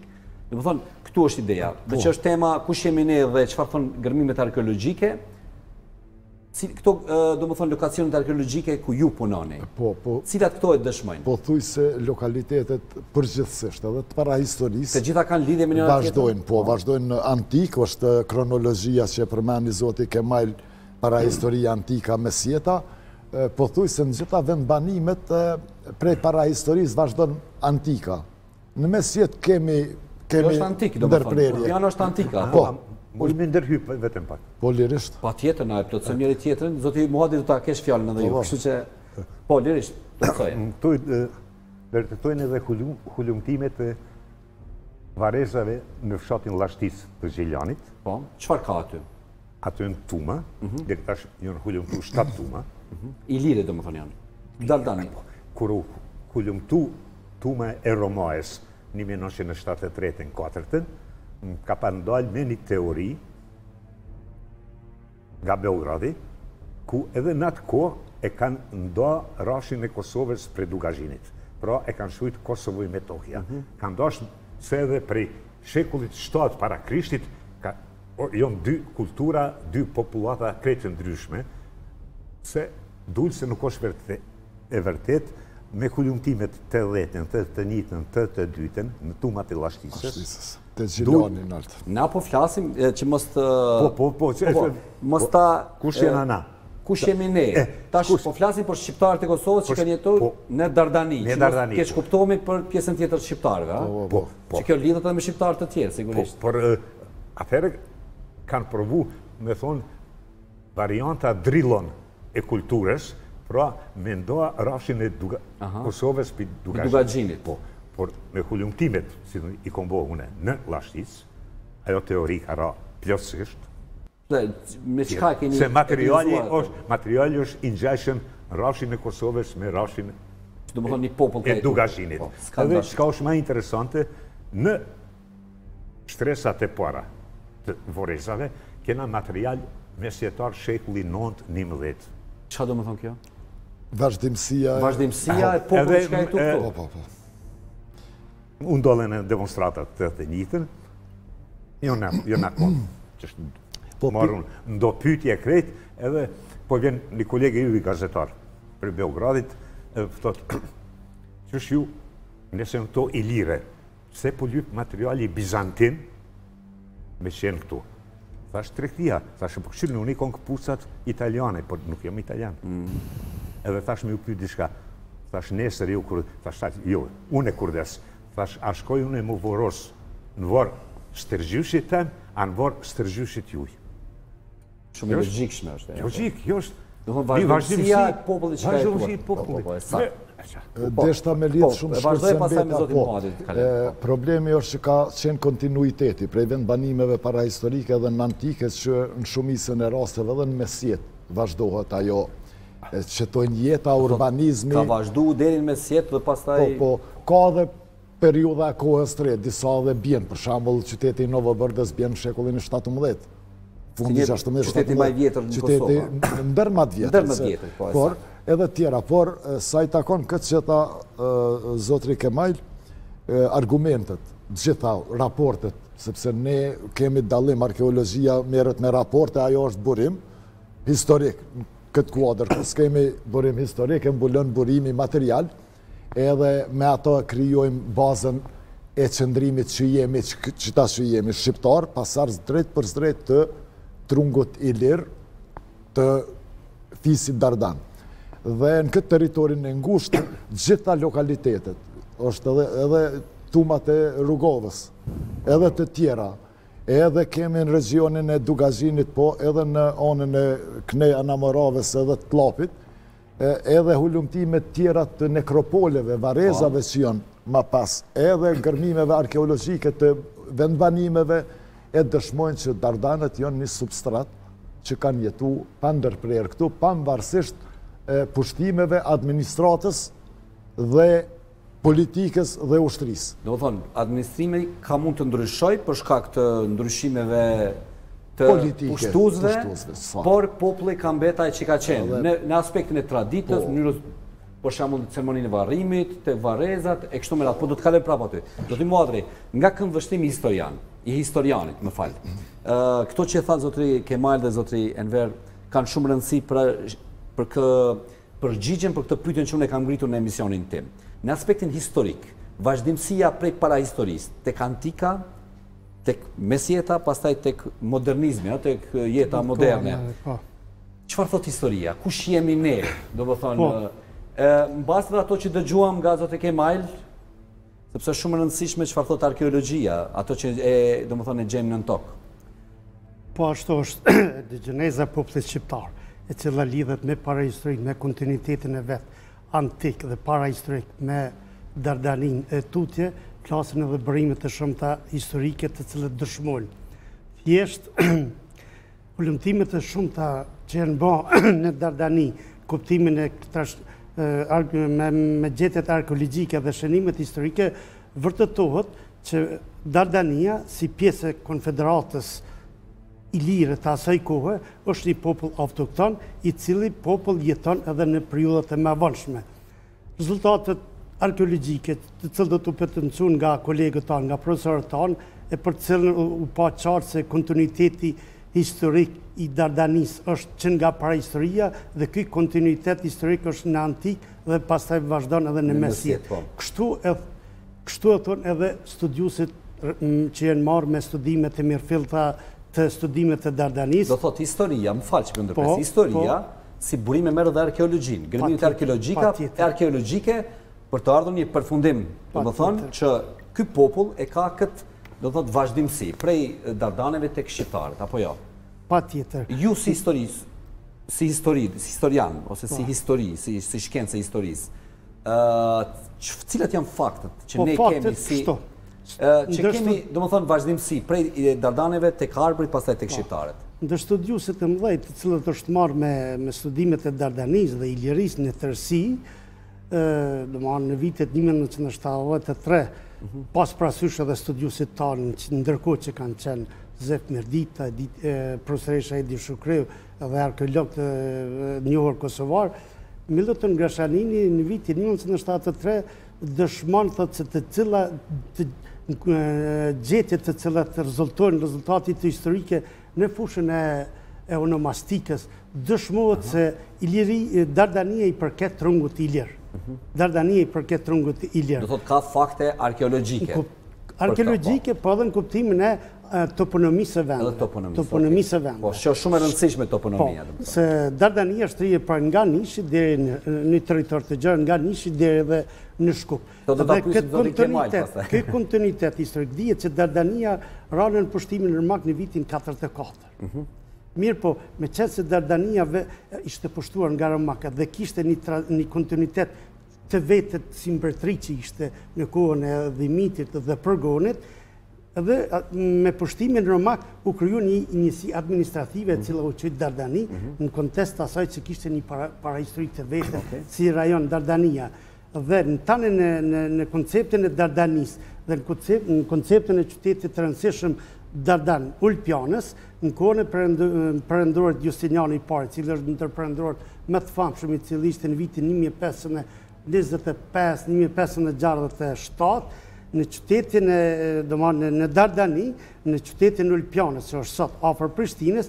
Dhe më thonë, këtu është ideja. Dhe që është tema kush jemi ne dhe çfarë thonë gërmimet arkeologjike, si, këto, do më thonë, lokacionet arkeologjike ku ju punoni, po, po, cilat këto e dëshmojnë? Po thuj se lokalitetet përgjithsisht edhe të para historisë. Se gjitha kanë lidhje me njëra tjetrën? Vazhdojnë, po, vazhdojnë në antik, është kronologjia që përmeni Zoti Kemal para historia antika Mesjeta, po thuj se në gjitha vendbanimet prej para historisë vazhdojnë antika. Në Mesjet kemi ndërprerje. Janë është antika. Po, Mos me ndërhyp vetëm pak. Po lirisht. Pa tjetër, na e plotësojmë njëri tjetrin, zoti Muhadi do ta kesh fjalën edhe ju. Kështu që po lirisht, plotësoj. Këtu vërtetojnë edhe hulumtimet e varezave në fshatin Llashtis të Gjeljanit. Po, çfarë ka aty? Aty në Tuma, dhe tash janë hulumtu shtatë Tuma. Ilire domethënë janë. Daldani. Kur u hulumtu Tuma e Romaes në mille nëntëqind e shtatëdhjetë e tretë në katërtën, ka pa ndalë me një teori nga Beogradi, ku edhe në atë kohë e kanë nda rashin e Kosovës për Dugazhinit. Pra e kanë shujtë Kosovo i Metohja. Kanë dashë se edhe prej shekullit shtatë para Krishtit, jonë dy kultura, dy populata kretë ndryshme, se dulë se nuk është e vërtet, me hulumtimet të dhjetën, të të njitën, të të dytën, në Tumat e Llashtisës. Të Gjilani në altë. Na po flasim që mos të... Po, po, po. Mos ta... Kush jena na? Kush jemi ne? Tash po flasim për shqiptarët e Kosovës që kanë jetuar në Dardani. Në Dardani. Keq kuptohemi për pjesën tjetër të shqiptarëve, a? Po, po. Që kjo lidhet edhe me shqiptarët të tjerë, sigurisht. Por atëherë kanë provu, me thonë, varianta drillon e kulturës, pra me ndoa rashin e Kosovës për Dugazhinit. Po, por me hulumtimet, si i kombo une, në Llashtis, ajo teori ka ra plotësisht. Me çka keni... Se materiali është, materiali është i ngjashëm rashin e Kosovës me rashin e Dugazhinit. Edhe çka është më interesante, në shtresat e para të vorezave, kena material mesjetar shekulli nëntë njëmbëdhjetë. Çka do më thonë kjo? Vazhdimësia... Vazhdimësia e popullit që ka jetu këtu. Po, po, po. Unë dole në demonstratat të të njitën, jo në konë, që është marrën ndo pytje krejt, edhe po vjen një kolege ju i gazetar për Beogradit, edhe pëtot, që është ju, nëse në to i lire, se po lyp materiali bizantin me qenë këtu. Thash trektia, thash po këshirë në unë i konë këpucat italiane, por nuk jam italian. Edhe thash me ju pyt diçka, thash nesër ju kur, thash jo, unë e kurdes, thash a shkoj unë e mu voros në vorë stërgjyshit tem, a në vorë stërgjyshit juj. Shumë i logjikshme është. Logjik, jo është. Një vazhdimësia e popullit që ka jetuar. Vazhdimësia e popullit. Deshta me lidhë shumë shpërët se problemi është që ka qenë kontinuiteti prej vendbanimeve para historike dhe në antike që në shumisën e rasteve dhe në mesjet vazhdohet ajo që tojnë jeta, urbanizmi. Ka vazhdu deri në mesjet dhe pastaj... Po, po, ka dhe periuda kohës të re, disa dhe bjenë, për shambull qyteti Novobërdes bjenë në shekullin e shtatëmbëdhjetë. Qyteti maj vjetër në Kosovë. Qyteti ndër mat vjetër. Por, edhe tjera, por sa i takon këtë që ta Zotri Kemal, argumentet, gjitha raportet, sepse ne kemi dalim, arkeologjia merret me raporte, ajo është burim historik, këtë kuadrë, kësë kemi burim historik, e mbulon burimi material, edhe me ato kryojmë bazën e qëndrimit që jemi, që ta që jemi shqiptar, pasar drejt për drejt të trungut i lirë të fisit Dardan. Dhe në këtë teritorin e ngushtë, gjitha lokalitetet, është edhe Tumat e Rugovës, edhe të tjera, edhe kemi në regionin e Dugazhinit, po edhe në anën e Knej Anamoravës edhe të Tlapit, edhe hulumtimet tjera të nekropoleve, varezave që janë ma pas, edhe gërmimeve arkeologjike të vendbanimeve, e dëshmojnë që Dardanët janë një substrat që kanë jetu pa ndërprerë këtu, pa mbarësisht pushtimeve administratës dhe politikës dhe ushtrisë. Do thonë, administrimi ka mund të ndryshoj për shkak të ndryshimeve të pushtuzve, por populli ka mbet ai që ka qenë, në aspektin e traditës, mënyrës për shembull ceremoninë e varrimit, te varrezat, e kështu me radhë, po do të kaloj prapë aty. Zoti Muadri, nga këndvështrimi historian, i historianit, më fal. Ë këto që tha zotri Kemal dhe zotri Enver kanë shumë rëndësi për për kë përgjigjen për këtë pyetje që unë e kam ngritur në emisionin tim. Në aspektin historik, vazhdimësia prej parahistorisë tek antika, tek mesjeta, pastaj tek modernizmi, tek jeta moderne. Çfarë thot historia? Kush jemi ne? Do të thonë, në bazë të ato që dëgjuam nga zoti Kemal, sepse është shumë e rëndësishme çfarë thot arkeologjia, ato që e, do të thonë, e gjejmë nën tokë. Po ashtu është gjeneza e popullit shqiptar, e cila lidhet me parahistorik, me kontinuitetin e vet antik dhe parahistorik, me Dardanin e tutje, flasin edhe bërimet e shumta historike të cilët dëshmojnë. Thjesht ulëmtimet e shumta që janë bërë në Dardani, kuptimin e me, me gjetjet arkeologjike dhe shënimet historike, vërtetohet që Dardania, si pjesë e Konfederatës Ilire të asaj kohe, është një popull autokton, i cili popull jeton edhe në periudhat e mëvonshme. Rezultatet arkeologjike, të cilët do të përtëncuan nga kolegët tanë, nga profesorët tanë, e për të cilën u pa qartë se kontinuiteti historik i Dardanis është që nga parahistoria dhe ky kontinuitet historik është në antik dhe pastaj vazhdon edhe në mesjet. Kështu e, kështu e thonë edhe studiusit që janë marrë me studimet e mirëfillta të studimet të Dardanis. Do thot historia, më falë që për ndërpres, historia si burime merë dhe arkeologjin, grëmimit arkeologjika e arkeologjike për të ardhur një përfundim, do të thonë që ky popull e ka këtë, do thot, vazhdimsi prej Dardaneve tek shqiptarët, apo jo? Pa tjetër. Ju si historis, si histori, si historian, ose si histori, si, si shkencë e historisë, uh, cilat janë faktet që po, ne faktet, kemi si... Shto. Uh, që kemi, do më thonë, vazhdimsi prej Dardaneve tek Arbrit, pastaj tek shqiptarët. Ndër studiusit e mëdhej, të cilët është marrë me, me studimet e Dardanis dhe Iliris në tërësi, do më anë në vitet një mijë nëntëqind e shtatëdhjetë e tre, pas prasysh edhe studiusit tanë, ndërkohë që kanë qenë Zef Mirdita, profesoresha Edi Shukreu dhe arkeolog të njohur kosovar, Milton Grashanini në vitin një mijë nëntëqind e shtatëdhjetë e tre dëshmon thotë se të cila të gjetjet të cilat rezultojnë rezultatit të historike në fushën e, e onomastikës, dëshmohet se Iliri, Dardania i përket trungut Ilir. Dardania i përket trungut Ilir. Do thot ka fakte arkeologjike. Arkeologjike, po edhe në kuptimin e toponomisë e vendit. Toponomisë e vendit. Po, që është shumë e rëndësishme toponomia. Po, se Dardania është rrije për nga Nishi deri në një territor të gjerë, nga Nishi deri dhe në Shkup. Dhe këtë kontinuitet, këtë kontinuitet historik dihet që Dardania rane në pushtimin Rëmak në vitin katërdhjetë e katër. Mirë po, me qenë se Dardania ishte pushtuar nga Rëmaka dhe kishte një kontinuitet të vetët si mbretëri që ishte në kohën e Dhimitit dhe Përgonit, dhe me pushtimin Rëmak u kriju një njësi administrative cila u qëjtë Dardani në kontest asaj që kishte një parahistorik të vetët si rajon Dardania. Dhe në tane në konceptin e Dardanis dhe në konceptin e qytetit të rëndësishëm Dardan Ulpianës, në kohën e perëndorët Justiniani i parë, cilë është ndër perëndorët më të famshëm, i cili ishte në vitin një mijë pesëqind e njëzet e pesë, një mijë pesëqind e gjashtëdhjetë e shtatë, në qytetin e, domethënë në Dardani, në qytetin Ulpianës, që është sot afër Prishtinës,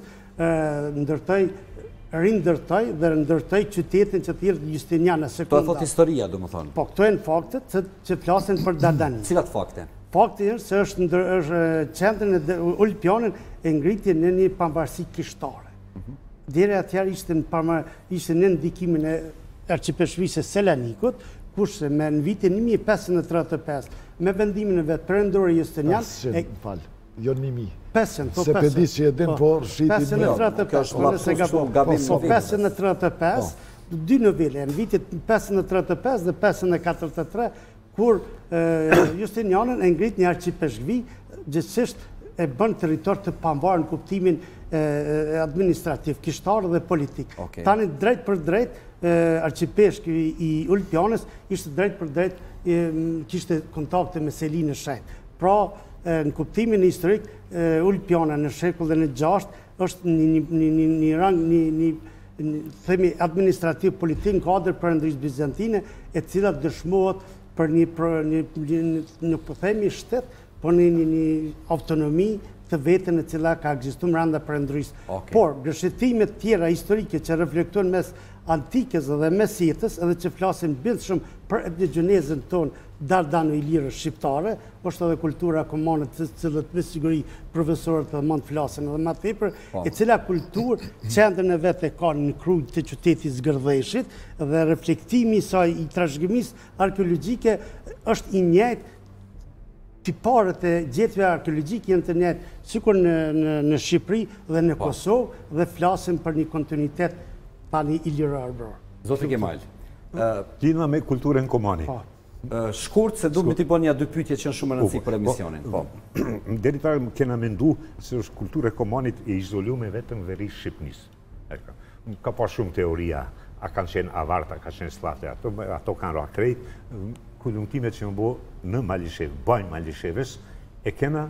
ndërtoi rindërtoj dhe ndërtoj qytetin që thirrët Justiniana sekunda. Këto e thot historia, do më thonë. Po, këto e në faktet që flasin për Dardani. Cilat fakte? Fakti është se është, ndër, është qendrën e Ulpianën e ngritje në një pambarësi kishtare. Deri atëherë ishte në, ishte në ndikimin e arqipeshvisë Selanikut, kurse me në vitin një mijë pesëqind e tridhjetë e pesë, me vendimin e vetë perëndori Justinian... pesëqind, më falë, jo një mijë. pesëqind, po Se pëdi që e din, po shqiti pesëqind e tridhjetë e pesë, po nëse ga po, po pesëqind e tridhjetë e pesë, dy novele, në vitit pesëqind e tridhjetë e pesë dhe pesëqind e katërdhjetë e tre, kur Justinianën e ngrit një arqipeshkvi, gjithësisht e bën territor të pambarë në kuptimin administrativ, kishtar dhe politik. Tani drejt për drejt, arqipeshkvi i Ulpianës ishte drejt për drejt, kishte kontakte me Selinë e Shenjtë. Pra, në kuptimin historik, Ulpiana në shekullin e gjashtë është një rang, një themi administrativ politik në kuadër perëndërisë bizantine, e cila dëshmohet për një, për një, një, një po themi shtet, por një, një, një autonomi të vetën e cila ka ekzistuar brenda perëndërisë. Okay. Por gëshëtimet tjera historike që reflektojnë mes antikës dhe mes jetës, edhe që flasin bindshëm për etnogjenezën tonë dardano-ilire shqiptare, është edhe kultura komane të cilët me siguri profesorët edhe mund të flasin edhe më tepër, e cila kulturë qendrën e vetë e ka në krujt të qytetit Zgërdheshit dhe reflektimi i saj i trashëgimisë arkeologjike është i njëjtë. Tiparët e gjetjeve arkeologjike janë të njëjtë sikur në, në, në Shqipëri dhe në Kosovë dhe flasin për një kontinuitet tani iliro-arbror. Zoti Kemal. Lidhna me kulturën komani. Shkurt se du me t'i bën një dy pyetje që në shumë rëndësi për emisionin. Deri ta kena mendu se është kultura e komanit e izolume vetëm veri Shqipnisë. Ka pa shumë teoria, a kanë qenë avarta, a kanë qenë slavte, ato, ato kanë ra krejt. Kulumtimet që më bo në Malishev, bajnë Malisheves, e kena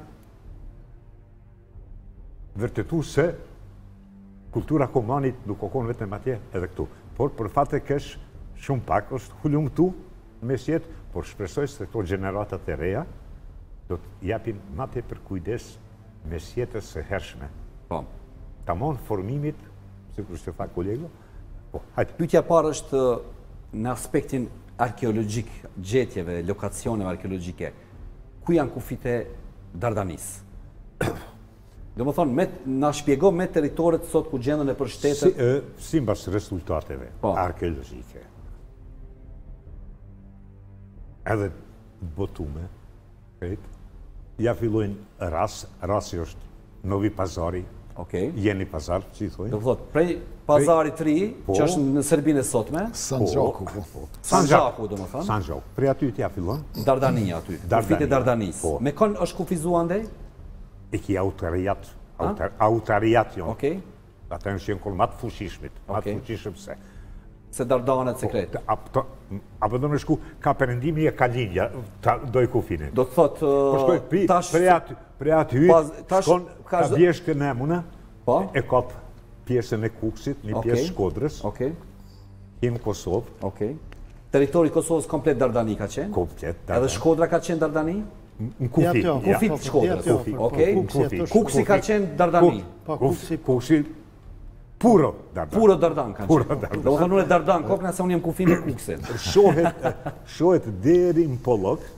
vërtetu se kultura komanit nuk o konë vetëm atje edhe këtu. Por për fatë e kesh shumë pak është hulumtu mes jetë, por shpresoj se këto generatat e reja do të japin ma te për kujdes mes jetës së hershme. Ta mon formimit, si kërë që tha kolego, po, hajtë. Pyetja parë është në aspektin arkeologjik, gjetjeve, lokacioneve arkeologjike, ku janë kufit e Dardanisë? Do më thonë, na shpjego me teritorit sot ku gjendën e për shtetet... Si, si mbas rezultateve arkeologjike. Edhe botume, ja fillojnë ras, rasi është Novi Pazari, Jeni Pazar, që i thojnë. Do më thotë, prej Pazari tri, që është në Serbinë e sotme... Sanxhaku. Sanxhaku, do më thonë. Sanxhaku. Prej aty t'ja fillon? Dardania aty. Kufit e Dardanisë. Me kënë është kufizu andej? E ki autariat, autariat jonë. Okej. Ata në shenë kërë matë fushishmit, matë fushishëm se. Se Dardanet sekret. Apo do në shku, ka përëndimi e ka linja, doj kufinit. Do të thotë... Pre aty, shkon ka vjeshtë në emuna, e kap pjesën e Kuksit, një pjesë Shkodrës, himë Kosovë. Teritori Kosovës komplet Dardani ka qenë? Komplet Dardani. Edhe Shkodra ka qenë Dardani? Në Kufit. Kufit Shkodrës. Kuksi ka qenë Dardani? Kuksi puro Dardan. Puro Dardan ka qenë. Do të thonë Dardan, kokna se unë jem kufin e Kuksit. Shohet deri në Pollok,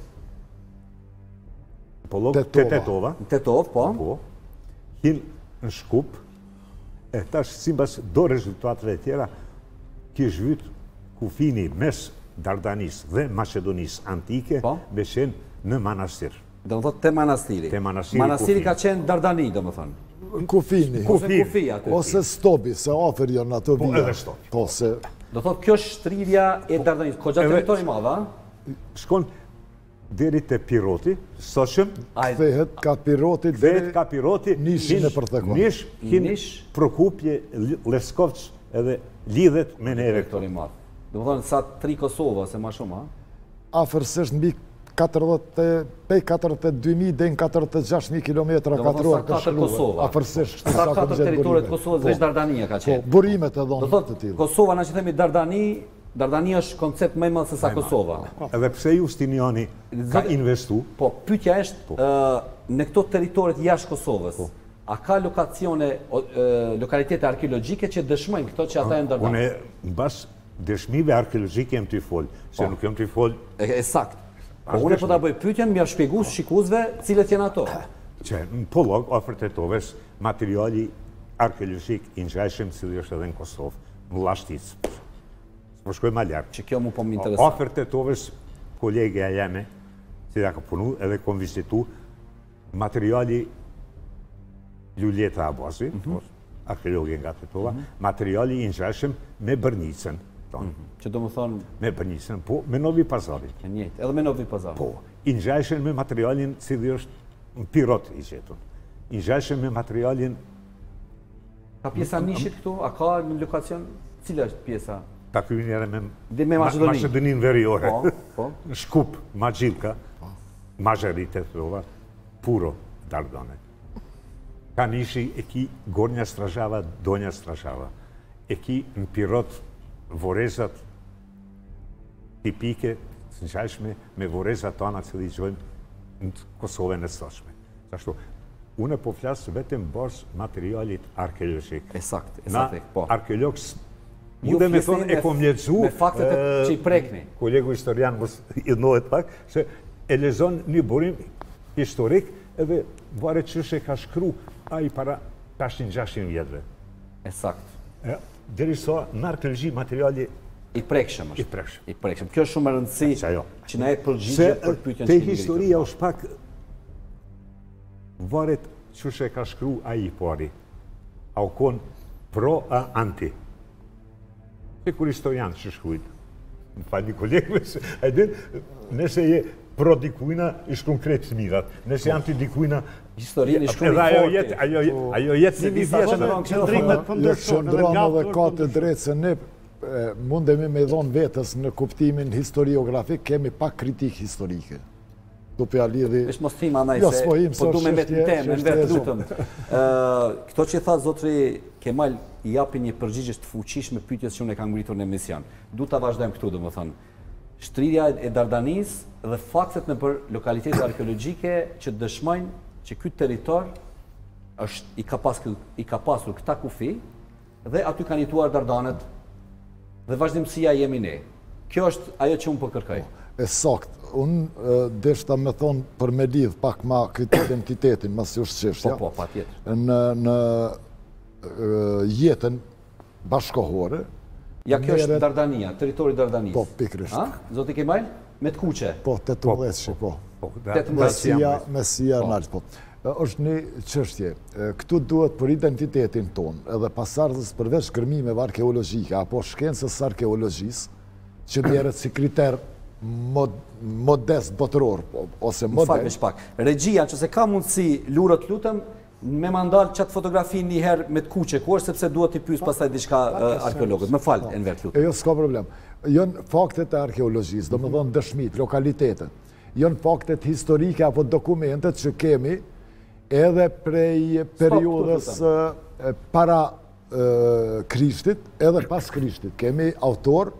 Pollok të Tetova. Tetov, po. Hinë në Shkup, e tash simbas do rezultatëve tjera, ki zhvyt kufini mes Dardanisë dhe Macedonisë antike me qenë në manastir. Do më thotë te manastiri. Te manastiri. Manastiri ka qenë Dardani, do më thonë. Kufini. Ose Stobi, se afer janë ato vija. Po edhe Stobi. Do thotë kjo shtrirja e Dardanisë, ko gjatë teritori madha? Shkon deri te Piroti, soshëm. Kthehet ka Piroti, Kthehet ka Piroti, nishin e përthekon. Nish, hinë Prokupje, Leskovç edhe lidhet me neve. Teritori madh. Do më thonë sa tri Kosova, se ma shumë, ha? Afërsisht mbi katërdhjetë e dy mijë dhe në katërdhjetë e gjashtë mijë kilometra katror ka shkruar. Afërsisht sa katër teritorit Kosovës veç Dardania ka qenë. Po, burimet e dhonë të tillë. Kosova, na që themi Dardani, Dardani është koncept më i madh se sa Kosova. Edhe pse Justiniani ka investu? Po, pyetja është në këto teritorit jashtë Kosovës, a ka lokacione, lokalitete arkeologjike që dëshmojnë këto që ata janë Dardani? Unë mbas dëshmive arkeologjike jem të i folë, se nuk jem të i folë... E sakt. Po unë po ta bëj pyetjen, më ja shpjegu shikuesve cilët janë ato. Që në Pollok, afër Tetovës, materiali arkeologjik i ngjashëm cili është edhe në Kosovë, në Llashticë. Po shkoj më lart. Që kjo më po më intereson. Afër Tetovës, kolegja jeme, që ka punu edhe kom vizitu materiali Luljeta Abazi, arkeologi nga Tetova, materiali i ngjashëm me bërnicën. Që do më thonë... Me Bërnisën, po, me Novi Pazarit. E njëjtë, edhe me Novi Pazarit. Po, i ngjashën me materialin cili është në Pirot i gjetun. I ngjashën me materialin... Ka pjesa nishit këtu? A ka në lokacion? Cila është pjesa? Ta kry njëre me... Me Macedonin. Macedonin veriore. Po, po. Shkup, Magjilka, Mazherit e Tetova, Puro, Dardane. Ka nishi e ki Gornja Stražava, Donja Stražava. e ki në Pirot vorezat tipike, të ngjashme me vorezat tona që i gjojmë në Kosovën e sotshme. Ashtu, unë po flasë vetëm bazë materialit arkeologjik. Eksakt, Na eksakt, po. arkeologës mundë me thonë e kom lexu me faktet që i prekni. Kolegu historian mos i nohet pak, se e lexon një burim historik edhe varet çështje ka shkru ai para pesëqind-gjashtëqind vjetëve. Eksakt. Derisa në arkeologji materiali I prekshëm është. I prekshëm. I prekshëm. Kjo është shumë e rëndësi që na jep përgjigje për pyetjen te që kemi historia është pak varet çështje ka shkru ai i pari. A u kon pro a anti. Te kur historian që shkruajt. Më falni kolegëve se ai din nëse je pro dikujna ish konkret të mirat. Nëse anti dikujna historinë i shkruajnë ajo jetë ajo ajo jetë në vjetën qëndrimet pëndërshon edhe ka të drejtë se ne mundemi me dhonë vetës në kuptimin historiografik, kemi pak kritik historike. Do për alidhi... Ishtë mos tim anaj se, po du me me të temë, në vetë lutëm. Këto që tha zotri Kemal i japi një përgjigjesh të fuqishme pyetjes që unë e kam ngritur në emision. Du të vazhdojmë këtu, dhe më thënë. Shtrirja e Dardanis dhe faktet në për lokalitetet arkeologjike që dëshmojnë që ky territor është i ka, pas, i ka pasur këta kufi dhe aty kanë jetuar Dardanet dhe vazhdimësia jemi ne. Kjo është ajo që unë po kërkoj. E sakt, unë deshta me thonë për me lidh pak ma këtë identitetin, mas që është qeshtja. Po, po, pa tjetër. Në, në jetën bashkohore. Ja, kjo është Dardania, territori Dardanis. Po, pikrisht. Zoti Kemal, me të kuqe? Po, tetëmbëdhjetë që po. Mesia, mesia në altë, po. është një qështje. Këtu duhet për identitetin tonë, edhe pasardhës përveç gërmimeve arkeologjike, apo shkencës arkeologjisë, që njerët si kriter modest botëror, ose modest. Më falë me shpak. Regjia, që se ka mundësi lurët lutëm, me mandal qatë fotografi një herë me të kuqe kur, sepse duhet t'i pysë pasaj diçka arkeologët. Më falë, e në vetë lutëm. E jo, s'ka problem. Jënë faktet e arkeologjisë, do më dhonë dëshmit, lokalitetet. Jënë faktet historike apo dokumentet që kemi edhe prej periudës para Krishtit, edhe pas Krishtit. Kemi autor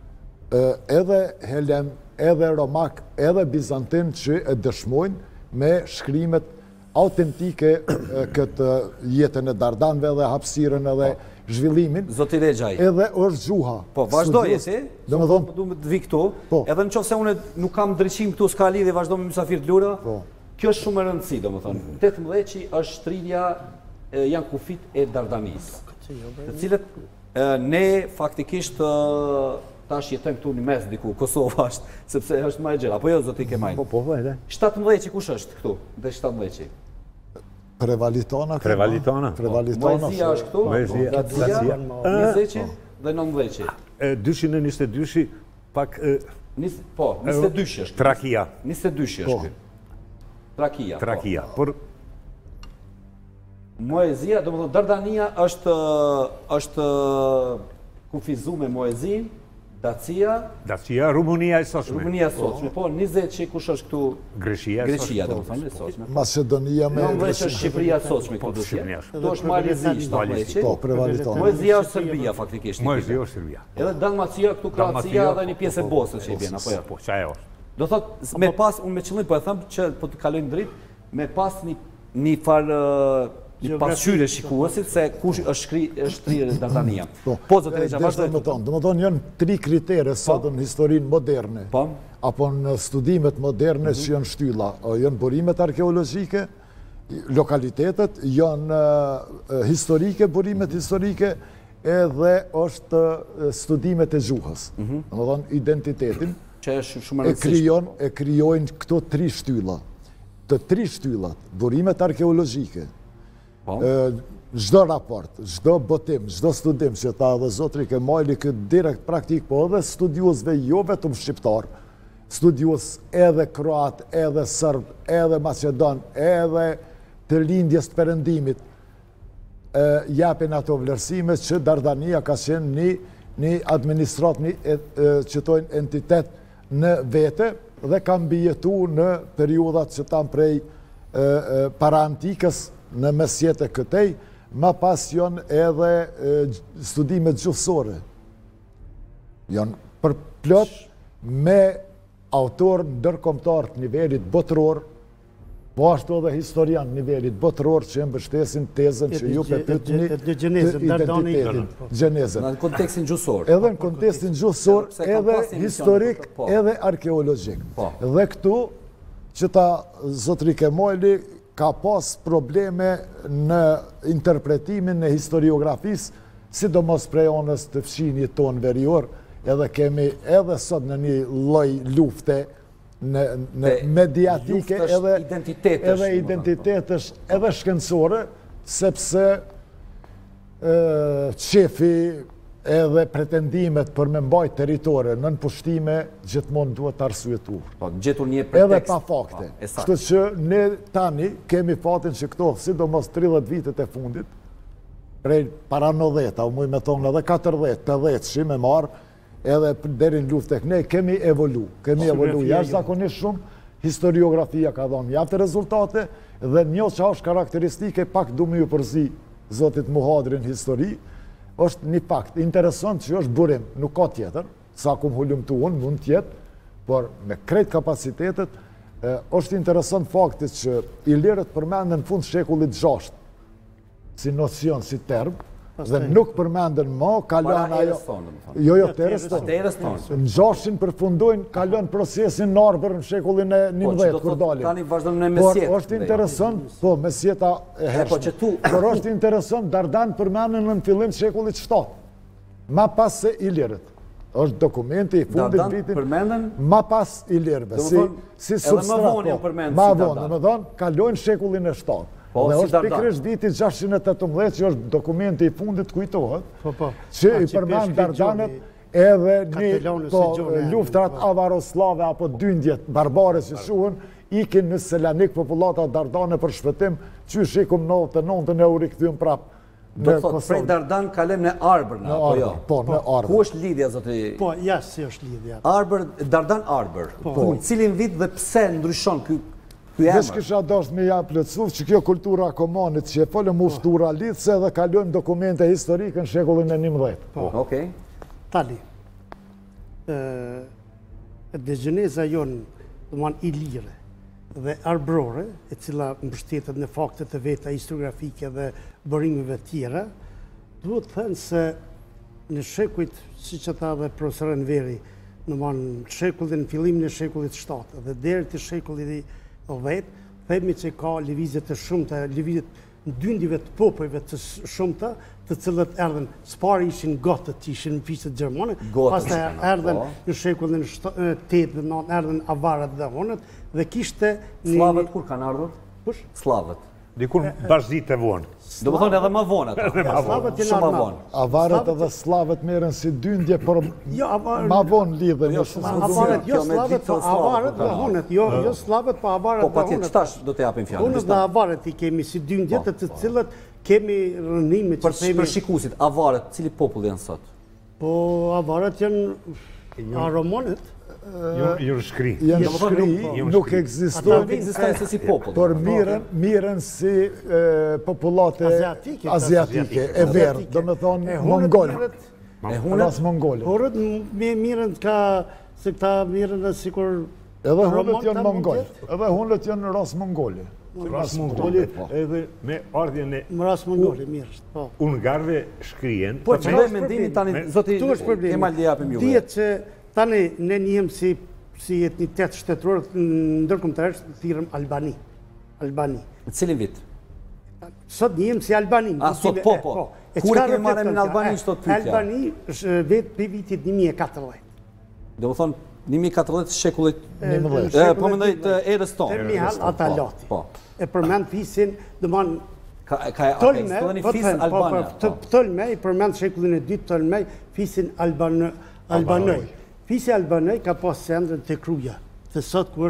edhe Helen, edhe Romak, edhe Bizantin që e dëshmojnë me shkrimet autentike këtë jetën e Dardanve dhe hapësirën edhe zhvillimin. Zoti Regjaj. Edhe është gjuha. Po, vazhdoj e si, do më thonë, du me të vi këtu, edhe në qofë se unë nuk kam drejqim këtu s'ka lidhje, vazhdo me mysafir të lura, kjo është shumë e rëndësi, do më thonë. tetëmbëdhjetë është shtrirja janë kufit e Dardanis, të cilët ne faktikisht tash jetojmë këtu një mes diku, Kosova është, sepse është ma e gjera, apo jo, zoti Kemajnë? Po, po, vajde. shtatëmbëdhjetë kush është këtu, dhe shtatëmbëdhjetë? Prevalitona. Prevalitona. Prevalitona. Moezia është këtu, Dacia, njëzdeqi dhe nëndëdhjetë. dyqin e njëzdetë e dy pak... Po, njëzdetë e dy është. Trakia. njëzdetë e dy është. Trakia. Trakia. Por... Moezia, do më thonë, Dardania është kufizu me Moezin, Dacia... Dacia, Rumunia e sotshme. Rumunia e sotshme, po, njëzdetë që kush është këtu... Greshia e sotshme. Greshia, do më thonë, e sotshme. Macedonia me... nëndëdhjetë është Shqipëria e sotshme këtu dosje. To është Malizi, shtatëmbëdhjetë. Po, Prevalitona. Moezia është Serbia, faktikisht. Moezia është Serbia. Edhe Dalmacia, këtu Kroacia dhe një pjesë e Bosnës që i bjen, apo jo? Po, qa e është. Do thot, me pas, unë me qëllim, po e thëmë që po të kalojmë dritë, me pas një farë një pasqyre shikuesit se kush është shkri është shtrirë Dardania. Po, zotë Regja, vazhdojmë. Do më thonë, janë tri kritere sot në historinë moderne, apo në studimet moderne që janë shtylla. Janë burimet arkeologjike, lokalitetet, janë historike, burimet historike, edhe është studimet e gjuhës. Do më thonë, identitetin, e kryojnë këto tri shtylla. Të tri shtyllat, burimet arkeologjike, çdo raport, çdo botim, çdo studim që ta dhe zotri Kemali këtë direkt praktik, po edhe studiusve jo vetëm shqiptar, studius edhe kroat, edhe sërb, edhe macedon, edhe të lindjes të perëndimit, japin ato vlerësime që Dardania ka qenë një administrat, një qëtojnë entitet në vete dhe kam bijetu në periudat që tam prej para antikës në mesjetë këtej ma pas janë edhe studimet gjuhësore. Janë për plot me autor ndërkombëtar të nivelit botëror, po ashtu edhe historian nivelit botëror që mbështesin tezën që ju pe pyetni të identitetin, gjenezën. Në kontekstin gjuhësor. Edhe në kontekstin gjuhësor, edhe historik, edhe arkeologjik. Dhe këtu, që ta zotri Kemoli ka pas probleme në interpretimin e historiografisë, sidomos prej anës të fshinjit tonë verior, edhe kemi edhe sot në një lloj lufte në mediatike edhe identitetësh edhe shkencore, sepse qefi edhe pretendimet për me mbajt teritore në pushtime gjithmonë duhet të arsyetuar. Edhe pa fakte. Kështu që ne tani kemi fatin që këto, sidomos tridhjetë vitet e fundit, prej para nëdhjetë, u muj me thonë edhe katërdhjetë, pesëdhjetë shi me marë, edhe deri në luftë tek ne, kemi evolu. Kemi evolu jashtëzakonisht shumë, historiografia ka dhënë mjaft rezultate, dhe një që është karakteristike, pak du me ju përzi zotit Muhadrin histori, është një fakt interesant që është burim, nuk ka tjetër, sa kum hulumtu unë, mund tjetë, por me krejt kapacitetet, është interesant faktit që ilirët përmendën fund shekullit gjashtë, si nocion, si term, dhe nuk përmendën më, kalon ajo... Jo, jo, terës tonë. Në gjashin përfundojnë, kalon procesin në arbër në shekullin e njëmbëdhjetë, kur dalin. Por është interesant, po, mesjeta e hershme. Por është interesant, Dardan përmendën në fillim shekullit shtatë, ma pas se ilirët. është dokumenti i fundit vitin... përmenden? Ma pas ilirëve, si substrat, ma vonë, më thonë, kalojnë shekullin e shtatë. Dhe është pikrisht viti gjashtëqind e tetëmbëdhjetë që është dokumenti i fundit kujtohet, që i përmend Dardanet edhe një luftrat avaroslave apo dyndjet barbare që shuhen, ikin në Selanik populata Dardane për shpëtim, që shikum nëntëdhjetë e nëntën e u rikthyen prapë. Do të thotë, prej Dardan kalem në Arbër, në apo jo? Po, në Arbër. Ku është lidhja, zoti? Po, ja, si është lidhja. Arbër, Dardan Arbër. Po. Cilin vit dhe pse ndryshon ky emër? Vesh kisha dashur me ja plotësuar që kjo kultura komanit që e folëm ushtura lidhse dhe kalojmë dokumente historike në shekullin e njëmbëdhjetë. Po, okej. Tali, Degjeneza jonë, domethënë ilire dhe arbrore, e cila mbështetet në faktet e veta historiografike dhe bërimeve tjera, duhet thënë se në shekujt, si që tha dhe profesor Enveri, në shekullin, në fillimin e shekullit shtatë dhe deri te shekulli dhjetë, themi që ka lëvizje të shumta, lëvizje në dyndjeve të popujve të shumta, të cilët erdhen, s'pari ishin gotët, ishin në fisët gjermane, pastaj erdhen në shekullin tetë dhe nëntë, erdhen avarët dhe honët, dhe kishte... Slavët kur kanë ardhur? Kush? Slavët. Dikur bashkëzit e vonë. Do më thonë edhe më vonë ata. Slavët jenë shumë më arma. vonë. Avarët edhe slavët merren si dyndje, por ma vonë lidhen. Avarët, jo slavët, po avarët dhe honët. Jo slavët, po avarët Po dhe patjetër, honët. çtash do të japim fjalën. Honët dhe avarët i kemi si dyndje të të cilët kemi rënime që Për për shikuesit, avarët, cili popull janë sot? Po avarët janë aromonët. Ju shkri. Janë shkri, nuk ekzistojnë, Ekzistojnë se si popull. por miren, miren si populate Asiatike, asiatike, e verdh, do me thonë mongol. E hunët? Ras mongole. Horët me miren ka, se këta miren dhe sikur... Edhe hunët janë mongol. Edhe hunët janë ras mongole. Ras mongoli edhe me ardhjen e Ras mongole, mirë. Po. ungarve shkrien. Po që bëjmë mendimin tani, zoti Tu është problemi. Kemal dhe japim juve. Dihet që tani ne njihem si si etnitet shtetëror ndërkombëtarisht thirrëm Albani. Albani. Në cilin vit? Sot njihem si Albani. A, sot po, po. Kur e kemi marrë në Albani, shto të pyetja? Albani është vetë për vitit një mijë e katërdhjetë. Do më thonë, një mijë e katërdhjetë shekullit... njëmbëdhjetë. E, po mendoj të erës tonë. E Mihal Atalati. Po. E përmend fisin, domthon Ka ka ekziston një fis albane. Ptolmej përmend shekullin e dytë, Ptolmej fisin alban albanoj. Fisi albanoj ka pas qendrën te Kruja, të sot ku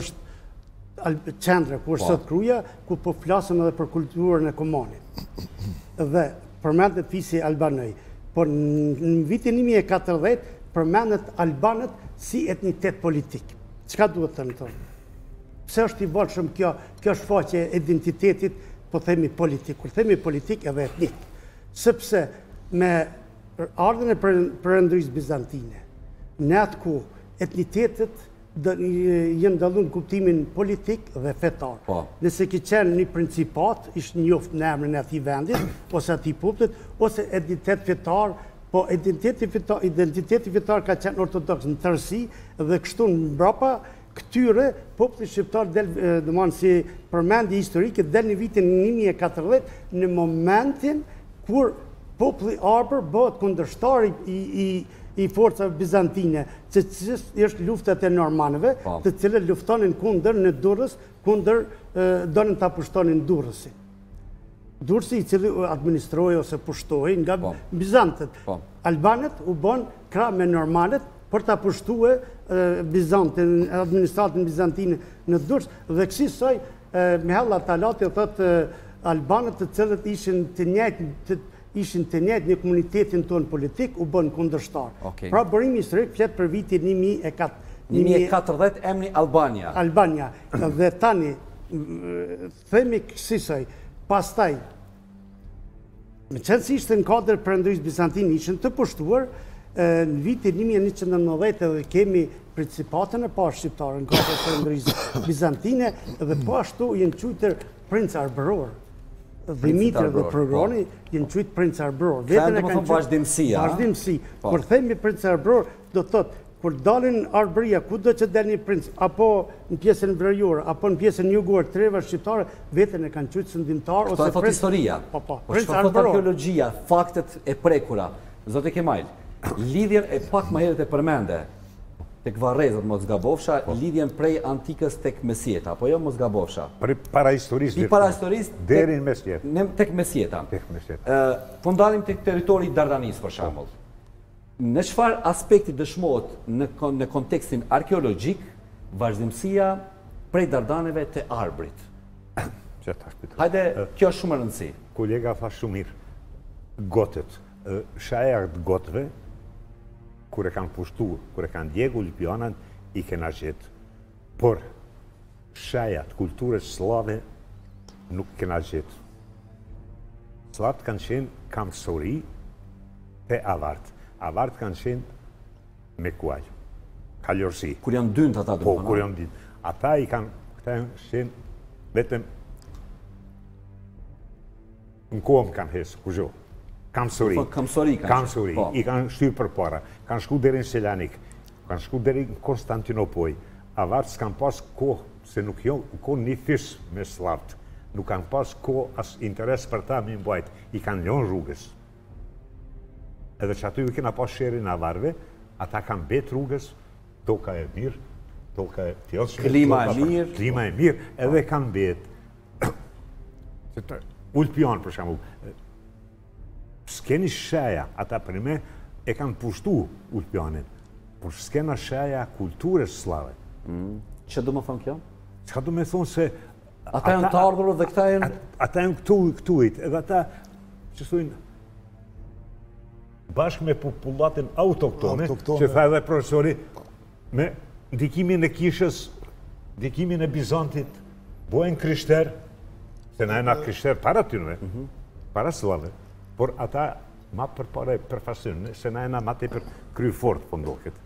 është qendra, ku është sot Kruja, ku po flasëm edhe për kulturën e Komanit. Dhe përmendet fisi albanoj. Por në vitin një mijë e katërdhjetë përmendet albanët si etnitet politik. Çka duhet të thonë? Pse është i valshëm kjo, kjo shfaqje e identitetit, po themi politik. Kur themi politik edhe etnik. sepse me ardhen e perëndërisë bizantine, në atë ku etnitetet jenë dallu në kuptimin politik dhe fetar. Nëse ki qenë një principat, ishtë njoft në emrin e ati vendit, ose ati popullit, ose identitet fetar, po identiteti fetar, identiteti fetar ka qenë ortodoks në tërësi, dhe kështu në mbrapa, këtyre populli shqiptar del, dhe manë si përmendi historike, del në vitin një mijë e katërdhjetë, në momentin kur populli arbër bëhet kundërshtari i, i i forcave bizantine, që është luftat e normanëve, të cilët luftonin kundër në Durrës, kundër donin ta pushtonin Durrësin. Durrësi i cili administroi ose pushtoi nga bizantët. Albanët u bën krah me normanët për ta pushtuar Bizantin, administratën bizantine në Durrës, dhe kësaj Mihalla Talati thotë albanët të cilët ishin të njëjtë ishin të njëjtë në komunitetin tonë politik, u bën kundërshtar. Pra bërimi historik flet për vitin një mijë e katërdhjetë emri Albania. Albania. Dhe tani, themi kësisaj, pastaj, me qenë si ishte në kadër perëndërisë bizantine ishin të pushtuar, në vitin një mijë e njëqind e nëntëdhjetë dhe kemi principatën e parë shqiptare në kadër perëndërisë bizantine, dhe po ashtu jenë quajtur princ arbëror. Dimitër dhe Progroni jenë qujtë princ arbëror. Kënë të më thëmë vazhdimësia. Vazhdimësi. Kur themi princ arbëror, do të thotë, kur dalin arbëria, ku do që del një princ, apo në pjesën vrejore, apo në pjesën jugore, treva shqiptare, vetën e kanë qujtë sëndimtar. Këto e thotë historia. Po, po, princ arbëror. Thotë arkeologjia, faktet e prekura. Zotë Kemal, lidhjen e pak më herët e përmende, tek Varrezët mos gabofsha, lidhjen prej antikës tek Mesjeta, apo jo mos gabofsha? Para historisë. I para historisë deri në Mesjetë. Tek Mesjeta. Tek Mesjeta. Po ndalim tek territori i Dardanisë për shembull. Në çfarë aspekti dëshmohet në kontekstin arkeologjik vazhdimësia prej Dardaneve te Arbrit? Hajde, kjo është shumë e rëndësishme. Kolega tha shumë mirë. Gotët, shaja të gotëve, kur e kanë pushtu, kur e kanë djegu Lipjanën, i kena gjithë. Por, shajat, kulturës slave, nuk kena gjithë. Slavët kanë qenë kamësori te avartë. Avartë kanë qenë me kuaj, kaljorsi. Kur janë dynë të ata të Po, kur janë dynë. Ata i kanë, këta janë qenë, vetëm, në kohëm kanë hesë, ku gjohë. Kamësori. Kamësori kanë. Kamësori. I kanë shtyr për para. Kanë shku deri në Selanik. Kanë shku deri në Konstantinopoj. Avartë s'kanë pas kohë, se nuk jo, kohë një fis me slavët. Nuk kanë pas kohë as interes për ta me mbajt. I kanë ljonë rrugës. Edhe që aty ju kena pas sherin avarve, ata kanë bet rrugës, toka e mirë, toka e tjosë. Klima e mirë. Klima e mirë, edhe kanë bet. Ulpion, për shambull. S'keni shaja, ata për me e kanë pushtu Ulpionin, por s'kena shaja kulturës slave. Që du më thonë kjo? Që du me thonë se... Ata janë të ardhur dhe këta janë... Ata janë këtu i këtuit, edhe ata, që thujnë, bashkë me populatin autoktone, që tha edhe profesori, me ndikimin e kishës, ndikimin e Bizantit, bojnë krishter, se na e na krishter para tynve, para slave. Por ata ma për pare përfasynë, se na e na ma të për kry fort për ndoket.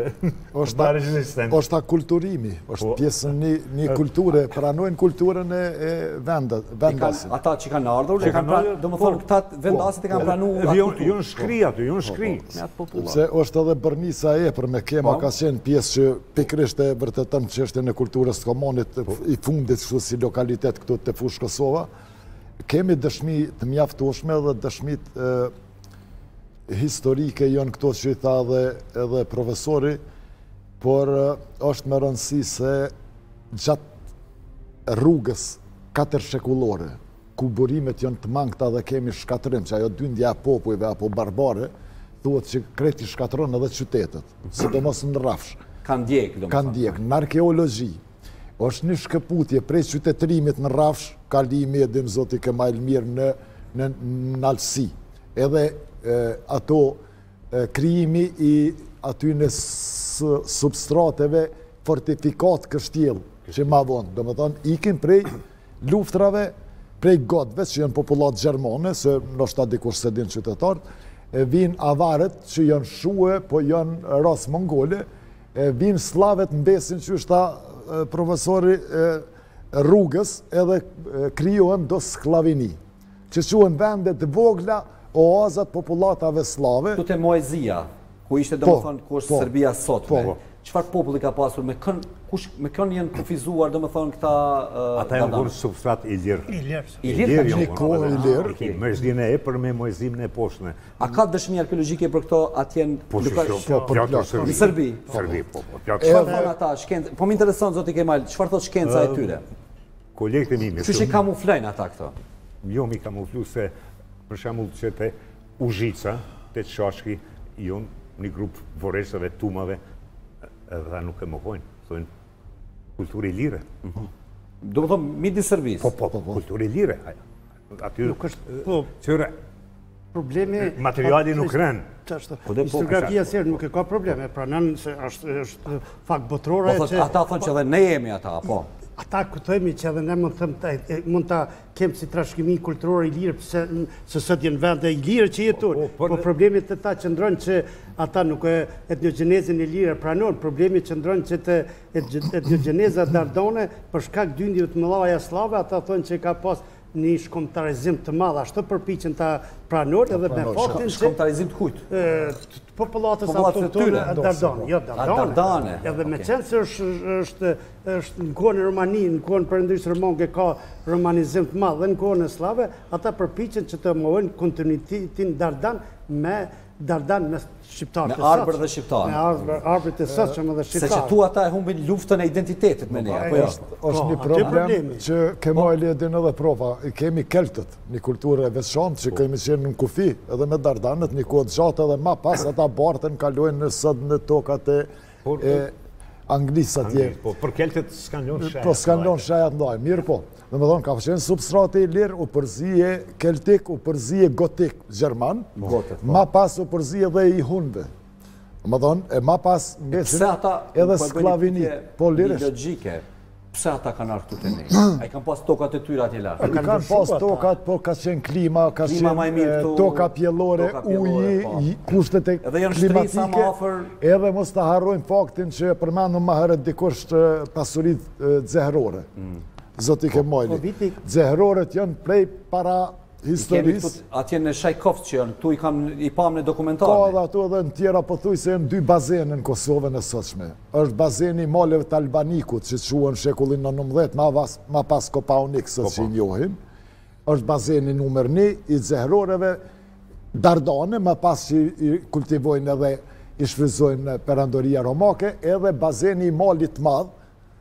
është ta kulturimi, është pjesën një kulture, pranojnë kulturën e vendasit. Ata që kanë ardhur, do më thonë këta vendasit e kanë pranu... Jo në shkri aty, jo në shkri. Se është edhe bërnisa e për me kema ka qenë pjesë që pikrisht e vërtetëm që është në kulturës të komunit i fundit kështu si lokalitet këtu të fushë Kosova. Kemi dëshmi të mjaftueshme dhe dëshmit historike janë këto që i tha edhe profesori, por është me rëndësi se gjatë rrugës katër shekullore, ku burimet janë të mangëta dhe kemi shkatërim, që ajo dyndja popujve apo barbare, thuhet që kreti shkatëron edhe qytetet, sidomos në rrafsh. Kanë djek, Kanë djek. Në arkeologji, është një shkëputje prej qytetërimit në rrafsh, kalimi e dim zoti Kemal mirë në nalësi. Edhe ato krijimi i aty në substrateve fortifikat kështjel që ma vonë. Do më thonë, ikin prej luftrave prej godve që janë popullat gjermane, se nështë ta dikush se din qytetarët, vinë avarët që janë shue, po janë ras mongole, vinë slavet mbesin që është ta profesori rrugës edhe kryohen do sklavini, që quen vendet vogla oazat populatave slave. Tute Moezia, ku ishte do më thonë, ku është Serbia sotme, qëfar populli ka pasur, me kënë jenë kufizuar, do më thonë, këta... Ata e më kërë substrat i lirë. I lirë. I lirë ka një kohë i lirë. Me shdjene e për me mojzim në poshtëne. A ka dëshmi arkeologike për këto atjen... Po shumë, pjatë Sërbi. Në Sërbi? Sërbi, po, pjatë Sërbi. Qëfar thonë ata, shkencë, po më intereson, zoti Kemal, qëfar thot shkenca e tyre? Kolegët e mimi... Që që kamuflejnë ata këto? Jo mi kamuflu se, për shamull që te Uzhica, te Qashki, jonë një grupë voresave, tumave, edhe nuk e mohojnë, thojnë kulturë i lire. Do më thonë, midi Sërbis? Po, po, po, kulturë i lire. Aty, qëre, problemi... materiali nuk rënë. Historiografia sërë nuk e ka probleme, pra nën se është fakt botërore që... Ata thonë që edhe ne jemi ata, po? Ata këtojmi që edhe ne mund të kemë si trashkimi kulturore i lirë, se sot jenë vende i lirë që jetur, po problemit të ta që ndronë që ata nuk e etniogenezin e lirë pranon, problemit që ndronë që të etniogeneza dardone, për shkak dyndjeve të mëllaja slave, ata thonë që ka pas një shkomtarizim të madh, ashtu përpiqen ta pranojnë edhe me faktin që shkomtarizim të kujt? Popullatës autoktone Dardane, jo Dardane. Edhe me qenë se është është në kohën e Romani, në kohën perëndimit romanke ka romanizim të madh dhe në kohën e slave, ata përpiqen që të mohojnë kontinuitetin Dardan me Dardan me shqiptarët e sotshëm. Me arbër dhe shqiptarë. Me arbërit e sotshëm dhe shqiptarë. Se që tu ata e humbin luftën e identitetit me ne, apo jo? Është një problem që Kemali e din edhe prova. Kemi keltët, një kulturë e veçantë që kemi qenë në kufi, edhe me Dardanët, një kohë gjatë edhe ma pas ata bartën kalojnë në sot në tokat e Anglisë atje. Po, për keltët s'kan lonë shajat. Po, s'kan lonë shajat ndaj, mirë po. Dhe me thonë, ka qenë substrate i lirë, u përzije keltik, u përzije gotik, gjerman, ma pas u përzije dhe i hunve. Dhe me thonë, e ma pas besin edhe sklavini, po lirësht. Pse ata kanë arë këtu të ne? A i kanë pas tokat e tyra atje lartë? I kanë pas tokat, po ka qenë klima, ka qenë toka pjellore, uji, kushtet e klimatike, edhe mos të harrojnë faktin që përmendëm ma herët dikush pasurit dzehërore. Zoti Kemali. Dzehërorët janë prej para historisë. Atje në Shajkovë që janë, tu i pam në dokumentarë. Ka dhe atu edhe në tjera pëthuj se janë dy bazenë në Kosovën e sotshme. Është bazeni i maleve të Albanikut, që quen shekullin në nëntëdhjetë, ma pas Kopaunik, së që i njohin. Është bazeni numër një i dzehëroreve Dardane, ma pas që i kultivojnë edhe i shfryzojnë perandoria romake, edhe bazeni i malit madh,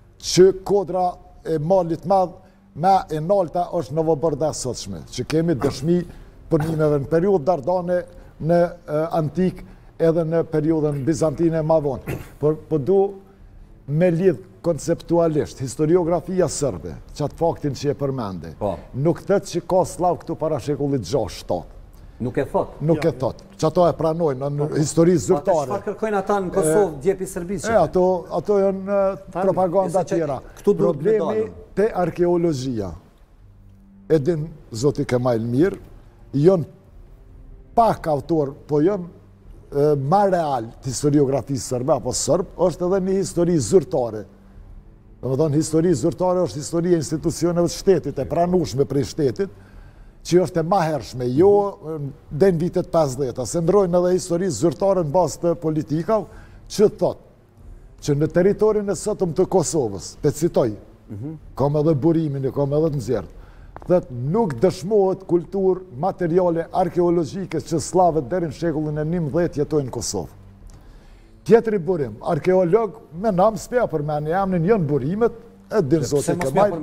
që kodra e malit madh me e nalta është në vëbërda sotshme, që kemi dëshmi përnimeve në periud Dardane në antik edhe në periudën bizantine ma vonë. Por du me lidh konceptualisht, historiografia sërbe, qatë faktin që e përmende, nuk tëtë që ka slav këtu para shekullit gjashtë shtatë. Nuk e thot? Nuk e thot. Që ato e pranojnë në historisë zyrtare. Shfar kërkojnë ata në Kosovë djepi Sërbisë? E, ato janë propaganda tjera. Problemi te arkeologjia, edin Zoti Kemal mirë, janë pak autor, po janë ma real të historiografisë sërbe, apo sërbë, është edhe një histori zyrtare. Dhe më thonë, histori zyrtare është histori e institucioneve të shtetit, e pranushme prej shtetit, që është e ma hershme, jo dhe në vitet pesëdhjetë, se ndrojnë edhe histori zyrtare në bazë të politikave, që thotë që në teritorin e sotëm të Kosovës, pe citoj, kam edhe burimin, kam edhe të nxjertë, dhe nuk dëshmohet kultur materiale arkeologjike që slavët deri në shekullin e njëmbëdhjetë jetojnë në Kosovë. Tjetëri burim, arkeolog me nam s'pja përmeni, jam në njën burimet, e din Zoti Kemal,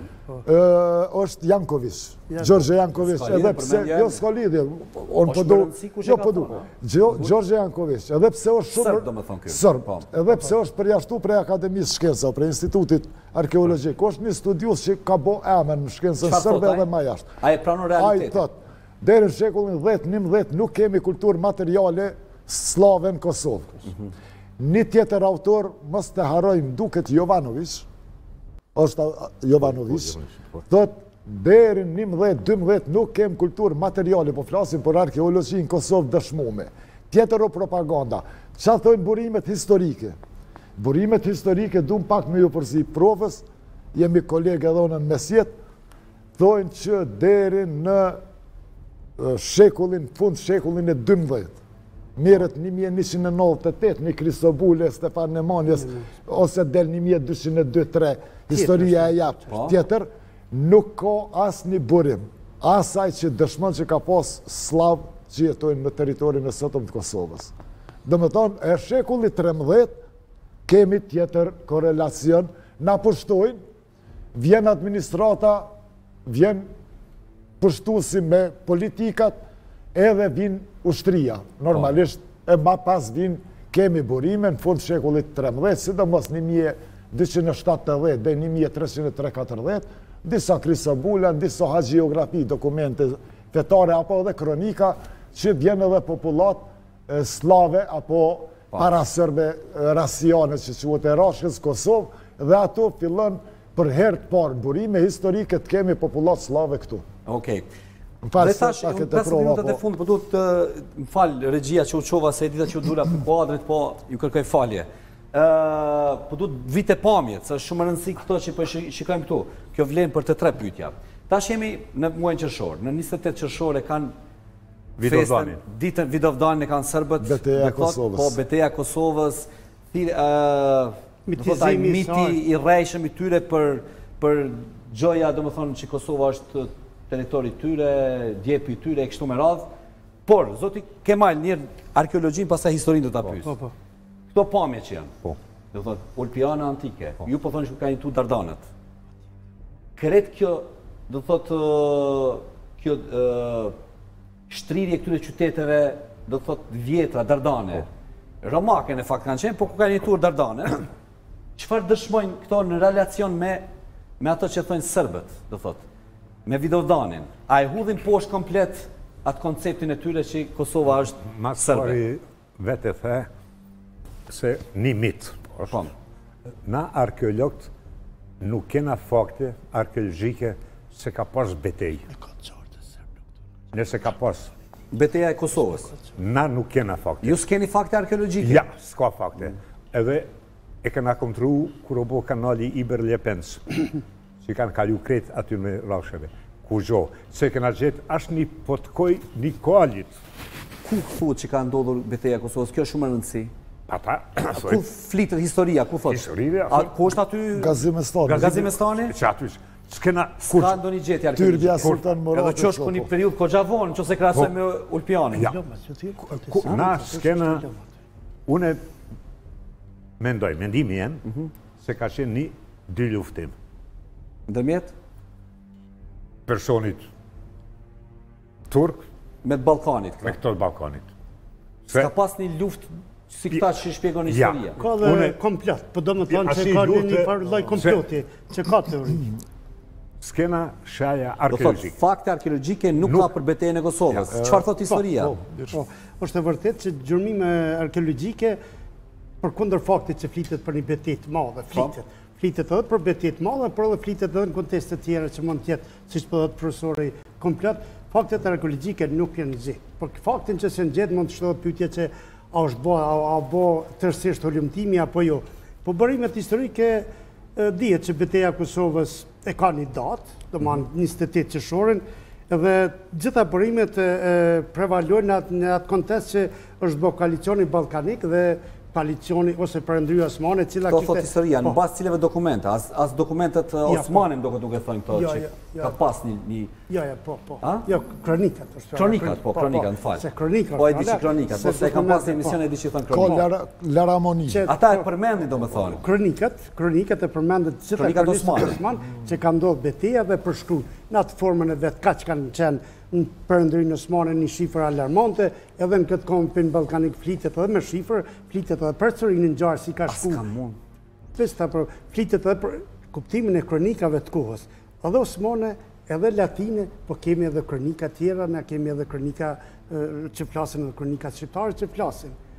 është Janković, Gjorgje Janković, edhe pse, jo s'ka lidhje, on po du, jo po du, Gjorgje Janković, edhe pse është shumë, sërb, edhe pse është përjashtu prej Akademisë Shkenca, prej Institutit Arkeologjik, është një studius që ka bo emen në shkencën sërbe edhe ma jashtë. A e pranon realitetin? A i thot, deri në shekullin dhjetë njëmbëdhjetë nuk kemi kulturë materiale slave në Kosovë. Një tjetër autor, mos të harojmë, duket Jovanović, është Jovanović, thot, deri njëmbëdhjetë dymbëdhjetë nuk kem kulturë materiale, po flasim për arkeologji në Kosovë dëshmume. Tjetër o propaganda. Qa thojnë burimet historike? Burimet historike, du më pak me ju përzi profës, jemi kolegë edhe në mesjet, thojnë që deri në shekullin, fund shekullin e dymbëdhjetë, merret një mijë njëqind e nëntëdhjetë e tetë, një Krisobule, Stefan Nemanjes, ose del një mijë dyqind e due tre, historia e japë. Tjetër, nuk ka asë një burim, asaj që dëshmon që ka pas slavë që jetojnë në teritorin e sotëm të Kosovës. Dhe më thonë, e shekulli trembëdhjetë, kemi tjetër korelacion, na pushtojnë, vjen administrata, vjen pushtuesi me politikat, edhe vin ushtria. Normalisht, e ma pas vin, kemi burime në fund shekullit trembëdhjetë, sidomos një mijë dyqind e shtatëdhjetë dhe një mijë treqind e katërdhjetë, disa Krisobula, disa hagiografi, dokumente fetare, apo edhe kronika, që vjen edhe popullat slave, apo parasërbe rasiane, që quhet e Rashkës, Kosovë, dhe ato fillon për herë të parë burime historike të kemi popullat slave këtu. Okej. Dhe tash, në pesë minutat e fund, për du të më falë regjia që u qova se e dita që u dura për kuadrit, po ju kërkoj falje. Për du të vite pamjet, se shumë rëndësi këto që për shikojmë këtu, kjo vlen për të tre pyetja. Tash jemi në muajin qershor, në njëzet e tetë qershor e kanë festën, ditën Vidovdanin e kanë serbët, Betejë e Kosovës. Po, Betejë e Kosovës, miti i rrejshëm i tyre për gjoja, do më thonë që Kosova është teritori tyre, djepi tyre, e kështu me radhë. Por, zoti Kemal, njërë arkeologjin, pasaj historin do të apysë. Këto pamje që janë, do thotë, Ulpiana antike, ju po thonë që ka një tu Dardanët. Kret kjo, do thotë, kjo shtrirje këtyre qyteteve, do thotë, vjetra, Dardane. Romake në fakt kanë qenë, po ku ka një tur Dardane, qëfar dëshmojnë këto në relacion me ato që thonë sërbët, do thotë, me Vidovdanin. A e hudhin poshtë komplet atë konceptin e tyre që Kosova është sërbe? Masë vete the se një mitë. Na arkeologët nuk kena fakte arkeologjike se ka pas betej. Nëse ka pas. Beteja e Kosovës? Na nuk kena fakte. Ju s'keni fakte arkeologjike? Ja, s'ka fakte. Edhe e kena kontru kur o bo kanali Iber Ljepens, që kanë kalu kretë aty me rasheve. Ku gjo, se kena gjetë ashtë një potkoj një kalit. Ku thutë që ka ndodhur Beteja e Kosovës? Kjo është shumë rëndësi. Ata, ku flitet historia, ku thotë? Historia? Ku është aty? Gazimestani. Gazimestani? Që aty, s'kena... Ska ndo një gjetje arkeologjike. Tyrbja Sultan Murad. Edhe që është ku një periud ko gjavon, që se krasoj me Ulpianin. Ja, na s'kena... Une mendoj, mendimi jenë, se ka qenë një dy luftim. Ndërmjet? Personit turk. Me të Balkanit. Me këto të Balkanit. Ska pas një luft si këta që shpjegon historia. Ka dhe komplot, për do më thonë që ka një farë loj komploti, që ka teori. S'kena shaja arkeologjike. Do thotë, fakte arkeologjike nuk ka për betejën e Kosovës. Çfarë thot historia? Është e vërtet që gjurmime arkeologjike për kundër faktit që flitet për një betejë të madhe, flitet. Flitet edhe për betejë të madhe, por edhe flitet edhe në konteste tjera që mund të jetë, siç po thotë profesori komplot, faktet arkeologjike nuk janë gjë. Por faktin që s'janë gjetë mund të shtohet pyetja që a është bo, a bo tërësisht hulumtimi apo jo. Po bërimet historike dihet që betejë e Kosovës e ka një datë, domethënë njëzet e tetë qershorin, dhe gjitha bërimet prevalojnë në atë kontest që është bo koalicioni ballkanik dhe koalicioni ose Perëndryja Osmane, cila kishte... Këto thot historia, në bazë cileve dokumenta, as dokumentet Osmanin do duke thënë këto që ka pas një... Ja, ja, po, po. Ja, kronikat. Kronikat, po, kronikat, në falë. Se kronikat. Po, e di që kronikat, po se ka pas një emision e di që thënë kronikat. Ka Laramoni. Ata e përmendin, do me thonë. Kronikat, kronikat e përmendin gjitha kronikat Osman, që ka ndodhë beteja dhe përshkru në atë formën e vetë, ka që kanë qenë në Perëndryjën Osmane një shifër alarmante, edhe në këtë kompin Ballkanik flitet edhe me shifër, flitet edhe për cërinin gjarë si ka shku. As ka mund. Flitet edhe për kuptimin e kronikave të kohës. Edhe Osmane, edhe latine, po kemi edhe kronika tjera, ne kemi edhe kronika që flasin edhe kronikat shqiptare që flasin.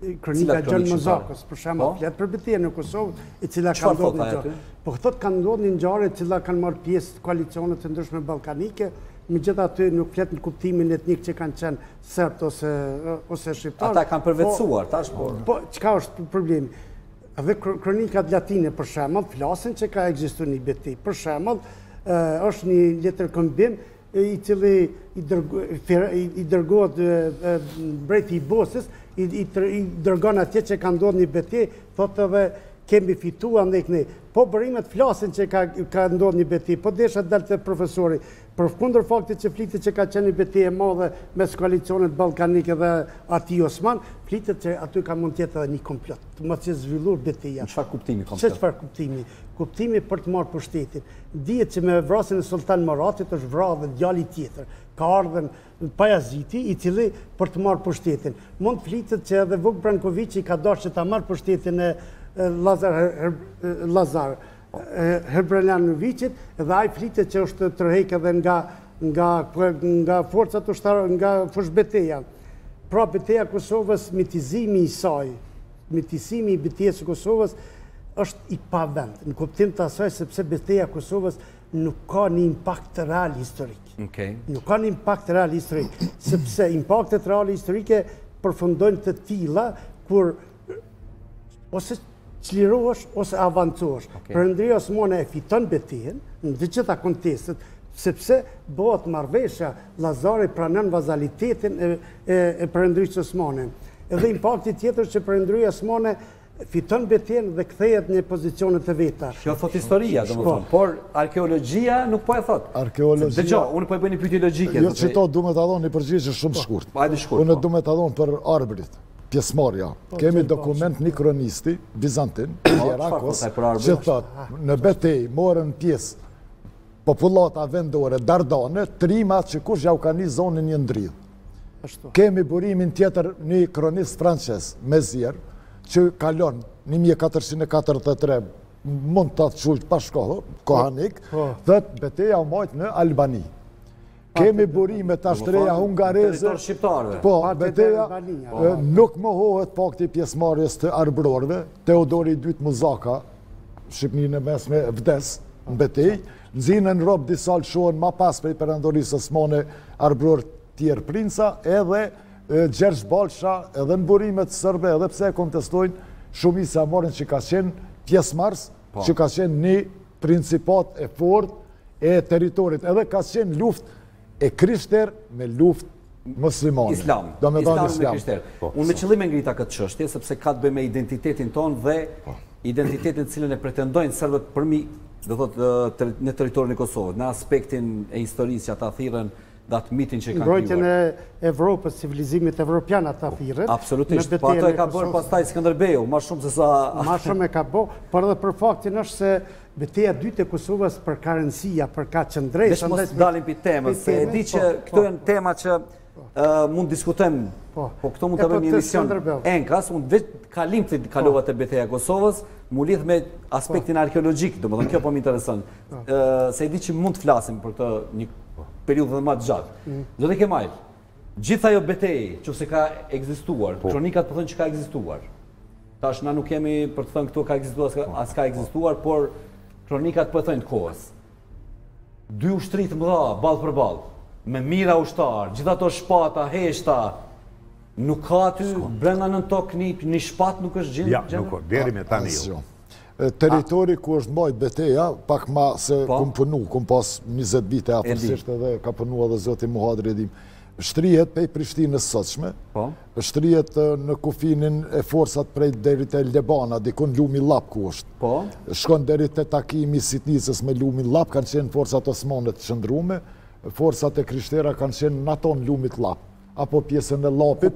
kronika Gjon Mozakos, për shembull, flet për betejën në Kosovë, e cila ka ndodhur në ngjarje. Po thotë kanë ndodhur në ngjarje të cila kanë marrë pjesë koalicione të ndryshme ballkanike, megjithatë nuk flet në kuptimin etnik që kanë qenë serb ose ose shqiptar. Ata kanë përvetësuar tash, po. Po çka është problemi? Edhe kronikat latine për shembull flasin që ka ekzistuar një betejë. Për shembull, është një letërkëmbim i cili i dërgohet mbreti i Bosnjës, i dërgon atje që ka ndodhur një betejë, thotë edhe kemi fituar ndaj ne. Po bërimet flasin që ka ndodhur një betejë, po desha dalte profesori, përkundër faktit që flitet që ka qenë një betejë e madhe mes koalicionit ballkanike dhe atij Osman, flitet që aty ka mund të jetë edhe një komplot, të mos jetë zhvilluar betejë. Çfarë kuptimi komplot? Çfarë kuptimi? Kuptimi për të marrë pushtetin. Dihet që me vrasjen e Sultan Muratit është vrarë djali tjetër. Ka ardhur Pajaziti, i cili për të marrë pushtetin. Mund të flitet që edhe Vuk Brankoviçi ka dashur të ta marrë pushtetin e Lazar Lazar Herbrelanovićit, dhe ai flitet që është tërheqë edhe nga nga nga forcat ushtarore, nga fushbeteja. Pra betejë e Kosovës, mitizimi i saj, mitizimi i betejës së Kosovës është i pavend, në kuptim të asaj sepse betejë e Kosovës nuk ka një impakt real historik. Okay. Nuk ka një impakt real historik, sepse impaktet reale historike përfundojnë të tilla kur ose çlirohesh ose avancohesh. Okay. Perëndria Osmane e fiton betejën në të gjitha kontestet, sepse bëhet marrëveshja, Lazari pranon vazalitetin e, e, e Perëndrisë Osmane. Edhe impakti tjetër që Perëndria Osmane fiton betejën dhe kthehet në pozicionet e veta. Kjo thot historia, domethënë, por arkeologjia nuk po e thot. Arkeologjia. Dëgjoj, unë po e bëj një pyetje logjike. Jo, çito duhet ta dhoni një përgjigje shumë shkurt. Hajde shkurt. Unë duhet ta dhon për arbërit. Pjesëmarrja. Kemi dokument një kronisti bizantin, Hierakos, që thot në betejë morën pjesë popullata vendore Dardane, trima që kush ja u ka nis zonën një ndridh. Kemi burimin tjetër një kronist francez, Mezier, që kalon një mijë e katërqind e katërdhjetë e tre, mund të atë qujtë pashkohë, kohanik, dhe betejë u majtë në Albani. Kemi burime të ashtreja hungareze, po, betejë nuk mohohet fakti pjesëmarrjes të arbrorëve, Teodori i dytë Muzaka, Shqipërinë e mesme vdes në betejë, nxinën rob disa lëshohen ma pas prej Perandorisë Osmane arbror tjerë princa, edhe Gjergj Balsha, edhe në burimet sërbe, edhe pse e kontestojnë, shumica morën që ka qenë pjesëmarrës, që ka qenë një principat e fort e teritorit, edhe ka qenë luft e krishter me luft muslimane. Islam. Islam me krishter. Unë me qëllim e ngrita këtë çështje, sepse ka të bëjë me identitetin tonë dhe identitetin cilën e pretendojnë serbët përmi, do thotë, në territorin e Kosovës, në aspektin e historisë që ata thirrën dhe atë mitin që kanë mbrojtjen e Evropës, civilizimit evropian ata thirrën. Absolutisht, po ato e ka bërë pastaj Skënderbeu, më shumë se sa më shumë e ka bërë, por edhe për faktin është se betejë e dytë e Kosovës për Karencia, për ka qëndresë. Dhe mos dalim pi temës, se e di që këto janë tema që mund diskutojmë, po këto mund të bëjmë një emision enkas, unë vetë kalim të kalova te betejë e Kosovës, mu lidh me aspektin arkeologjik, domethënë kjo po më intereson. Se e di që mund të flasim për këtë një periudhë më të gjatë. Do të kem ajë. Gjithë ajo betejë që se ka ekzistuar, kronikat po thonë që ka ekzistuar. Tash na nuk kemi për të thënë këtu ka ekzistuar as ka ekzistuar, por kronikat po thonë të kohës. Dy ushtri të mëdha ballë për ballë, me mira ushtar, gjithë ato shpata, heshta, nuk ka aty brenda në tokë një, një shpat nuk është gjendë? Ja, nuk ka, deri me tani jo. Territori ku është mbajt beteja, pak ma se kum punu, kum pas njëzet vite afërsisht edhe ka punu edhe zoti Muhadri Edim. Shtrihet pej Prishtinës sotshme, shtrihet në kufinin e forsat prej deri te Lebana, dikun Lumi Lap ku është. Shkon deri te takimi Sitnicës me Lumi Lap, kanë qenë forsat osmane të qëndrume, forsat e krishtera kanë qenë në aton Lumit Lap, apo pjesën e Lapit,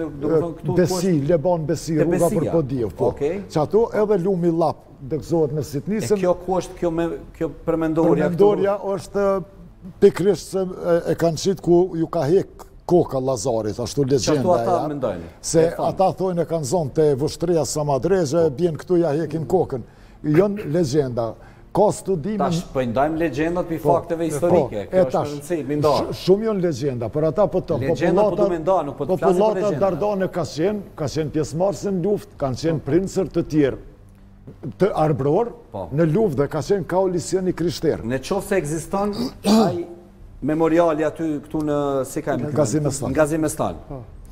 Besi, Leban Besi, rruga për Podiev, që ato edhe Lumi Lap dëgzohet në Sitnisën. E kjo ku është kjo përmendorja? Përmendorja është pikrisht se e kanë qitë ku ju ka hek koka Lazarit, ashtu legenda e janë. Se ata thojnë e kanë zonë të vështria Samadrezhe, bjen këtu ja hekin kokën. Jonë legenda. ka studime... Tash, për ndajmë legendat për fakteve historike, kjo është në rëndësi, më ndarë. Shumë jonë legenda, për ata po të Legendat po du me ndarë, nuk po të flasim për populata legenda. Dardane ka qenë, ka qenë pjesëmarrëse në luftë, kanë qenë princër të tjerë të arbror në luftë dhe ka qenë koalicioni krishterë. Në qoftë se ekziston ai memoriali aty këtu në si ka Në Gazimestan. Në Gazimestan.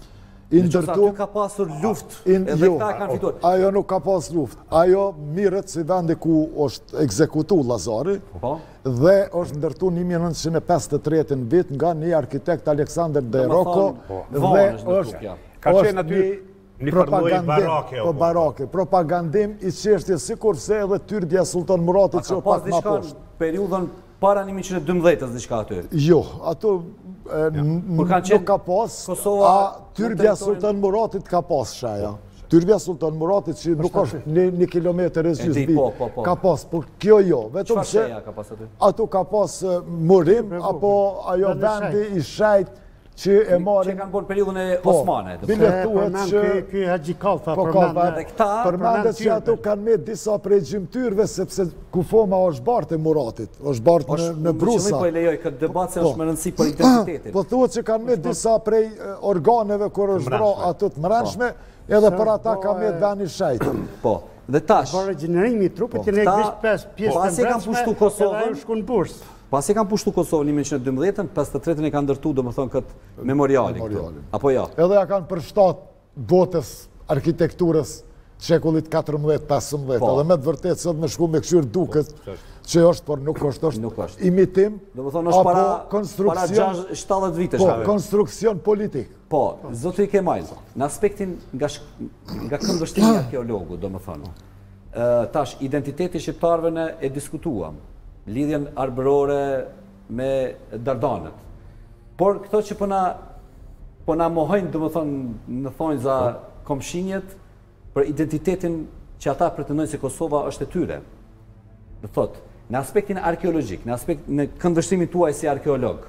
I Në qoftë ndërtu aty ka pasur luftë, In- edhe jo, këta kanë fituar. Ajo nuk ka pas luftë. Ajo mirët si vendi ku është ekzekutu Lazari Po. dhe është ndërtu një mijë e nëntëqind e pesëdhjetë e tretë në vit nga një arkitekt Aleksandr De Domethënë, Rocco po, dhe vonë është ndërtu është kjo. Ka është qenë aty një propagandim, barake, po apo? barake, propagandim i çështjes sikurse edhe tyrdja Sultan Muratit që Ka o pas pak ma diçka poshtë. në periudhën para një mijë e dymbëdhjetës diçka aty. Jo, ato e, n- Kur kanë nuk qenë ka pas, Kosova a në tyrdja territorin- Sultan Muratit ka pas shaja. Tyrbja Sultan Muratit që nuk është një, një kilometër e di, gjysmë po, po, po. ka pas, por kjo jo, vetëm Çfarë se sheja ka pas aty? ato ka pas e, murim, apo ajo Vende vendi i shajt që e Që marrin kanë bërë periudhën e po, Osmane. të bile përshë. thuhet Përmend që ky- ky Haxhi Kalfa, po ka përmend dhe këta përmendet që përmend ato tyrbe. kanë me disa prej gjymtyrve sepse Kufoma është bartë e Muratit, është bartë në, Është- në në Brusa. qëllim po e lejoj këtë debat se Po. është më rëndësi për identitetin. Po thuhet që kanë me disa prej e, organeve kur është vra ato të mrenshme, edhe për ata po, ka me e- vani shajt. Po. Dhe tash, Po regenerimi i trupit që ne këta- kishte pesë pjesë po, të pasi kanë brendshme, pushtu edhe Kosovën, ajo shku në bursë. pasi kanë pushtu Kosovën në një mijë e dymbëdhjetën, pesëdhjetë e tretën e kanë ndërtu domethënë këtë memorialin këtu. Memorialin. Apo jo? Edhe ja kanë përshtat botës arkitekturës shekullit katërmbëdhjetë pesëmbëdhjetë. Po. Edhe me të vërtetë sot me shku me këshyr duket që është, por nuk është, është Nuk është. imitim Domethënë është apo para para konstruksion, gjashtë shtatëdhjetë vitesh. po, aty. konstruksion politik. Po, zotri Kemal, në aspektin nga, sh- nga këndvështrimi i arkeologu, do më thënë, ë, tash, identiteti shqiptarëve ne e diskutuam, lidhjen arbërore me Dardanët. Por këto që po na, po na mohojnë, do më thënë, në thonjë za komshinjet, për identitetin që ata pretendojnë se Kosova është e tyre. Do thotë, në aspektin arkeologjik, në aspekt në këndvështrimin tuaj si arkeolog,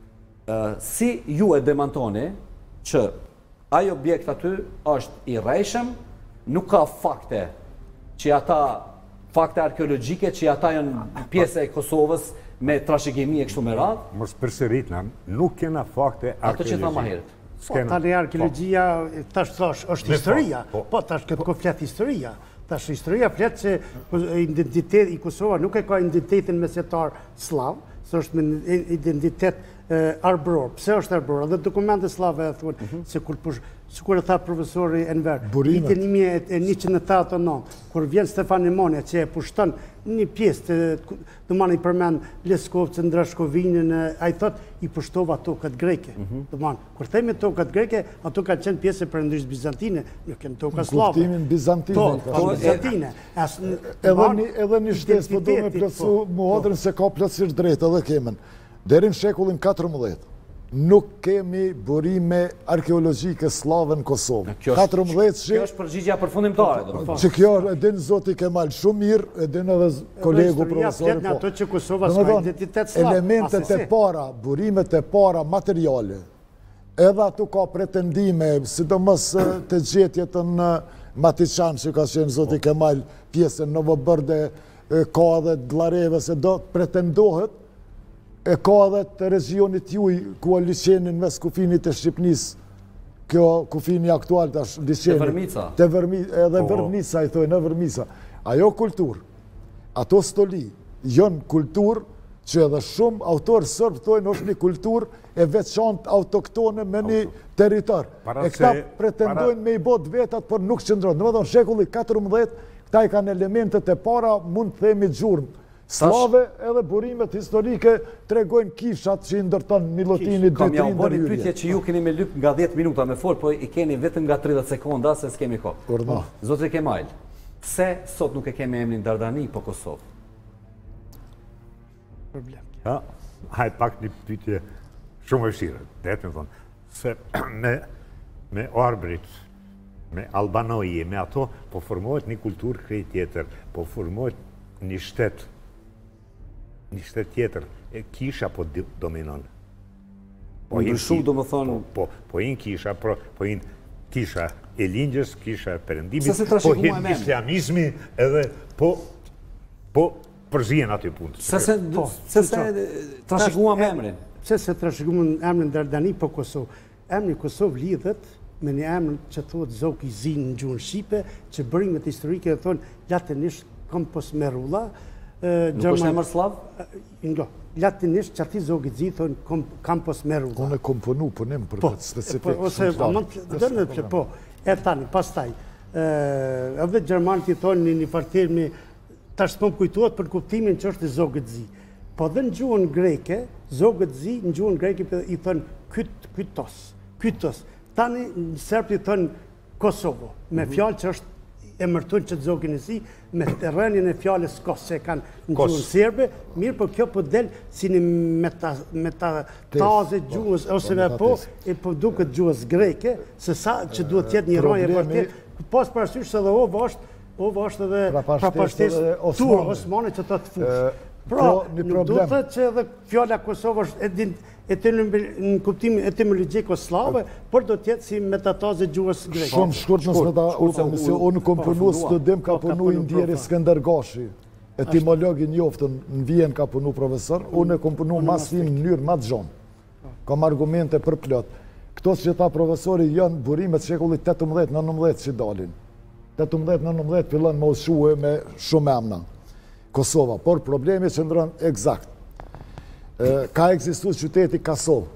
ë, si ju e demantoni që ai objekt aty është i rrejshëm, nuk ka fakte që ata, fakte arkeologjike që ata janë pjesë e Kosovës me trashëgimi e kështu me radhë, Mos përsëritna, nuk kena fakte ato që tha më arkeologjike. herët. Po, tani arkeologjia, tash thash, është Me historia. fakt, po. Po, tash këtë ko flet historia. Tash historia flet se identitet i Kosova nuk e ka identitetin mesetar slav, se është me identitet e, arbror. Pse është arbror? Dhe dokumente slave e thuan se kur push, sikur e tha profesori Enver, Burimet. vitin një mijë e njëqind e tetëdhjetë e nëntë, kur vjen Stefan Nemanja që e pushton një pjesë të do mani përmend Leskovcën, Drashkovinën, ai thot i pushtova tokat greke. Do man, kur themi tokat greke, ato kanë qenë pjesë e perëndisë bizantine, jo kanë toka slave. Kuptimin bizantin. Po, ka po, shumë. bizantine. As në- Edhe man, një, edhe një shtesë po do me identiteti, plotësu po, muhodrën se ka plotësisht drejtë edhe kemen. Deri në shekullin katërmbëdhjetë, nuk kemi burime arkeologjike slave në Kosovë. Kjo është- katërmbëdhjetë Kjo që është përgjigja përfundimtare, domethënë. që kjo e din zoti Kemal shumë mirë, e din edhe z- kolegu historia profesori. flet në ato që Kosova s'ka Domethënë, identitet slav, elementet asesi. e para, burimet e para materiale, edhe ato ka pretendime, sidomos e, të gjetjet në Matiçan, që ka qenë zoti Kemal pjesën Novobërde, e, ka edhe të Glareve, se do të pretendohet, e ka edhe të regionit juj, ku a liqenin mes kufinit e Shqipnis, kjo kufini aktual tash liqenit. Te Vërmica. Te Vërmi- edhe Vërmica, i thojnë, në Vërmica. Ajo kultur, ato stoli, janë kultur që edhe shumë autorë sërbë thojnë është një kultur e veçantë autoktone me një territor. Para E këta se- pretendojnë me i bot vetat, por nuk qëndronë. Në më thonë, shekulli katërmbëdhjetë, këta i kanë elementet e para, mund të themi gjurmë. Slave edhe burimet historike tregojnë kishat që i ndërton Milotini dy Kam ja tri u bëni ndërhyrje. pyetje që ju keni me lyp nga dhjetë minuta me fol, po i keni vetëm nga tridhjetë sekonda se s'kemi kohë. Urdhë. Zotri Kemal, pse sot nuk e kemi emrin Dardani po Kosovë? problem. Ja, hajt pak një pyetje shumë e vështirë, detë me thonë, se me, me arbrit, me Albanoji, me ato, po formohet një kulturë krejt tjetër, po formohet një shtet, një shtet tjetër, e kisha po di- dominon. Po hinë Ndryshu, ki- do më thonë, Po, po hinë kisha, po, po hinë kisha e lingjës, kisha e perëndimit, Se se po trashëgua hinë e men. islamizmi edhe po, po përzien aty punë. Se se trashëguam emrin. Se se trashëguam emrin Dardani po Kosovë. Emri Kosovë lidhet me një emrin që thuhet Zoki Zi në gjuhën shqipe, që bërimet historike dhe thonë latinisht Kampos Merulla. Nuk është emër slav? Ngo, latinisht që ati Zoki Zi thonë Kampos Merulla. Unë e komponu punim për këtë specifik. Ose, dërnë që po, e tani, pastaj, edhe Gjermanët i thonë një fartirmi, tash s'po më kujtuat për kuptimin që është Zoki Zi. Po dhe në gjuhën greke, Zoki Zi në gjuhën greke i thonë kytos, kytos. Tani në Serb i thonë Kosovo, me fjallë që është e mërtun që të Zokin e si, me të rënjën e fjallës Kos, që e kanë në gjuhën Serbe, mirë po kjo po del si një metataze gjuhës, ose me po, e po duket gjuhës greke, se sa që duhet tjetë një rënjë e për tjetë, pas parasysh se dhe ovo është, ovo është edhe prapashtes turë, Osmane që të të fushë. Pra, nuk do të thëtë që edhe fjalla Kosovë është në kuptimin etimologjik o slave, por do tjetë si metataze gjuhës greke. Shumë shkurt nësë me ta unë kom punu studim, ka punu Indjeri Skëndergashi, etimologi njoftën në Vjen ka punu profesor, unë e kom punu masin në njërë ma të gjonë. Kam argumente për plot. Këto që ta profesori janë burimet shekullit tetëmbëdhjetë nëntëmbëdhjetë që dalin. tetëmbëdhjetë nëntëmbëdhjetë fillon me ushuë me shumë emna. Kosova, por problemi që ndronë egzakt. Ka egzistu qyteti Kasov,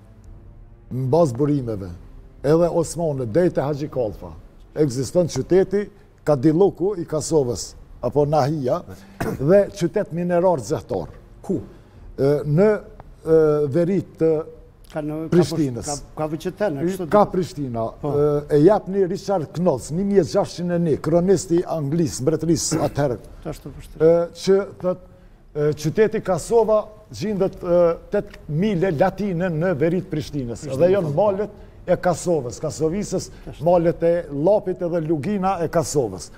në bazë burimeve, edhe Osmane, dejte Haxhi Kalfa. Egziston qyteti Kadiluku i Kasovës, apo Nahia, dhe qytet minerar zehtar. Ku? Në verit të Prishtinës. Ka vëqetene? Ka Prishtina. E jap një Richard Knolls, një mijë e gjashtëqind e një, kronisti anglis, mbretëris atëherë, që thët qyteti Kasova gjindet tetë mile latine në verit Prishtinës. Dhe janë malet e Kasovës, Kasovisës, malet e Lapit edhe Lugina e Kasovës.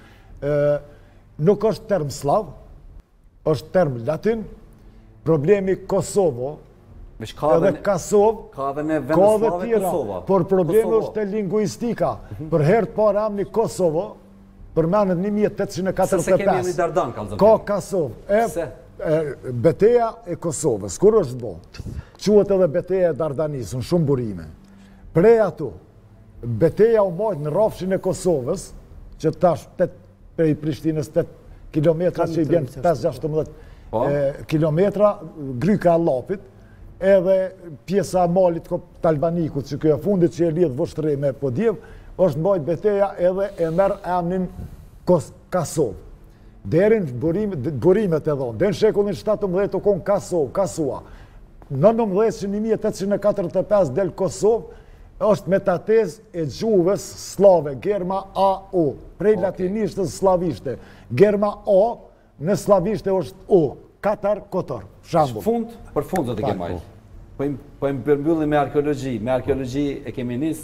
Nuk është term slav, është term latin. Problemi Kosovo, edhe Kasov, ka dhe në ka dhe tjera, por problemi është e linguistika. Për herë të parë amni Kosovo, përmenet një mijë e tetëqind e katërdhjetë e pesë. Se se kemi një Dardan, kalzëm. Ka Kosovë. Beteja e Kosovës, kur është bo? Quhet edhe beteja e Dardanisë, në shumë burime. Prej ato, beteja u majtë në rafshin e Kosovës, që tash prej Prishtinës tetë kilometra që i bjen pesë gjashtëmbëdhjetë kilometra, gryka e Lapit, edhe pjesa malit të Albanikut, që kjo e fundit që e lidhë vështëri me Podjev, është mbajt beteja edhe e merë emnin Kasov. Derin burimet e dhonë, derin shekullin shtatëmbëdhjetë u konë Kasov, Kasua. Në nëntëmbëdhjetë një mijë e tetëqind e katërdhjetë e pesë del Kosovë, është metatez e gjuhës slave, Germa A O, prej latinishtës slavishte. Germa O, në slavishte është O, Katar, Kotor, shambull. Fund, për fund do të kemaj. Po e më përmbyllim me arkeologji, me arkeologji e kemi nis,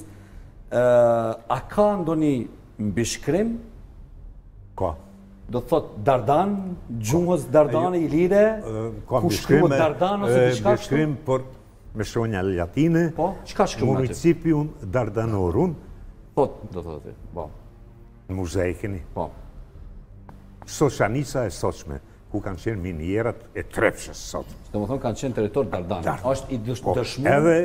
a ka ndoni mbishkrim? Ka. Do të thot Dardan, gjuhës Dardani i lire, ku shkruhet Dardan ose të shka kështu? Mbishkrim për me shonja latine, municipium Dardanorum. Po, do të thotë, po. Në muzeikini. Po. Soçanica e soçme, ku kanë qenë minjerat e Trepshës sot. Do më thonë kanë qenë territor Dardan. Është i dëshmu. Edhe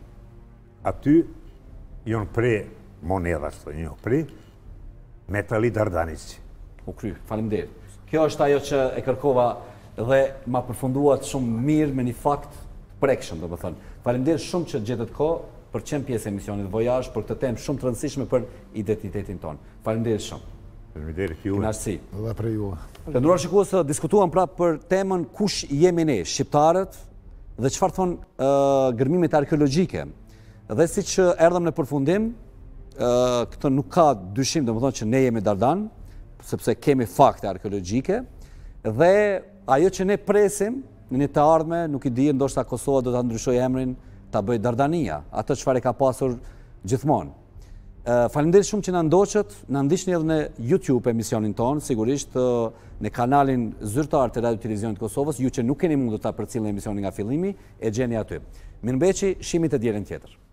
aty jonë pre moneda, shto një pre metali Dardanici. U kry, faleminderit. Kjo është ajo që e kërkova dhe ma përfunduat shumë mirë me një fakt prekshëm, do më thënë. Faleminderit shumë që gjetët ko për qenë pjesë e emisionit Voyage, për këtë temë shumë të rëndësishme për identitetin tonë. Faleminderit shumë. Faleminderit ju. Kënaqësi. Dhe për ju. Të nderuar shikues, diskutuam prapë për temën kush jemi ne, shqiptarët, dhe çfarë thonë gërmimet arkeologjike. Dhe siç erdhëm në përfundim, këtë nuk ka dyshim, domethënë që ne jemi Dardan, sepse kemi fakte arkeologjike, dhe ajo që ne presim në një të ardhme, nuk i di, ndoshta Kosova do ta ndryshojë emrin, ta bëjë Dardania, atë çfarë ka pasur gjithmonë. Faleminderit shumë që na ndoqët, na ndiqni edhe në YouTube emisionin ton, sigurisht në kanalin zyrtar të Radio Televizionit Kosovës, ju që nuk keni mundur ta përcjellni emisionin nga fillimi, e gjeni aty. Mirëmbëçi, shihemi të dielën tjetër.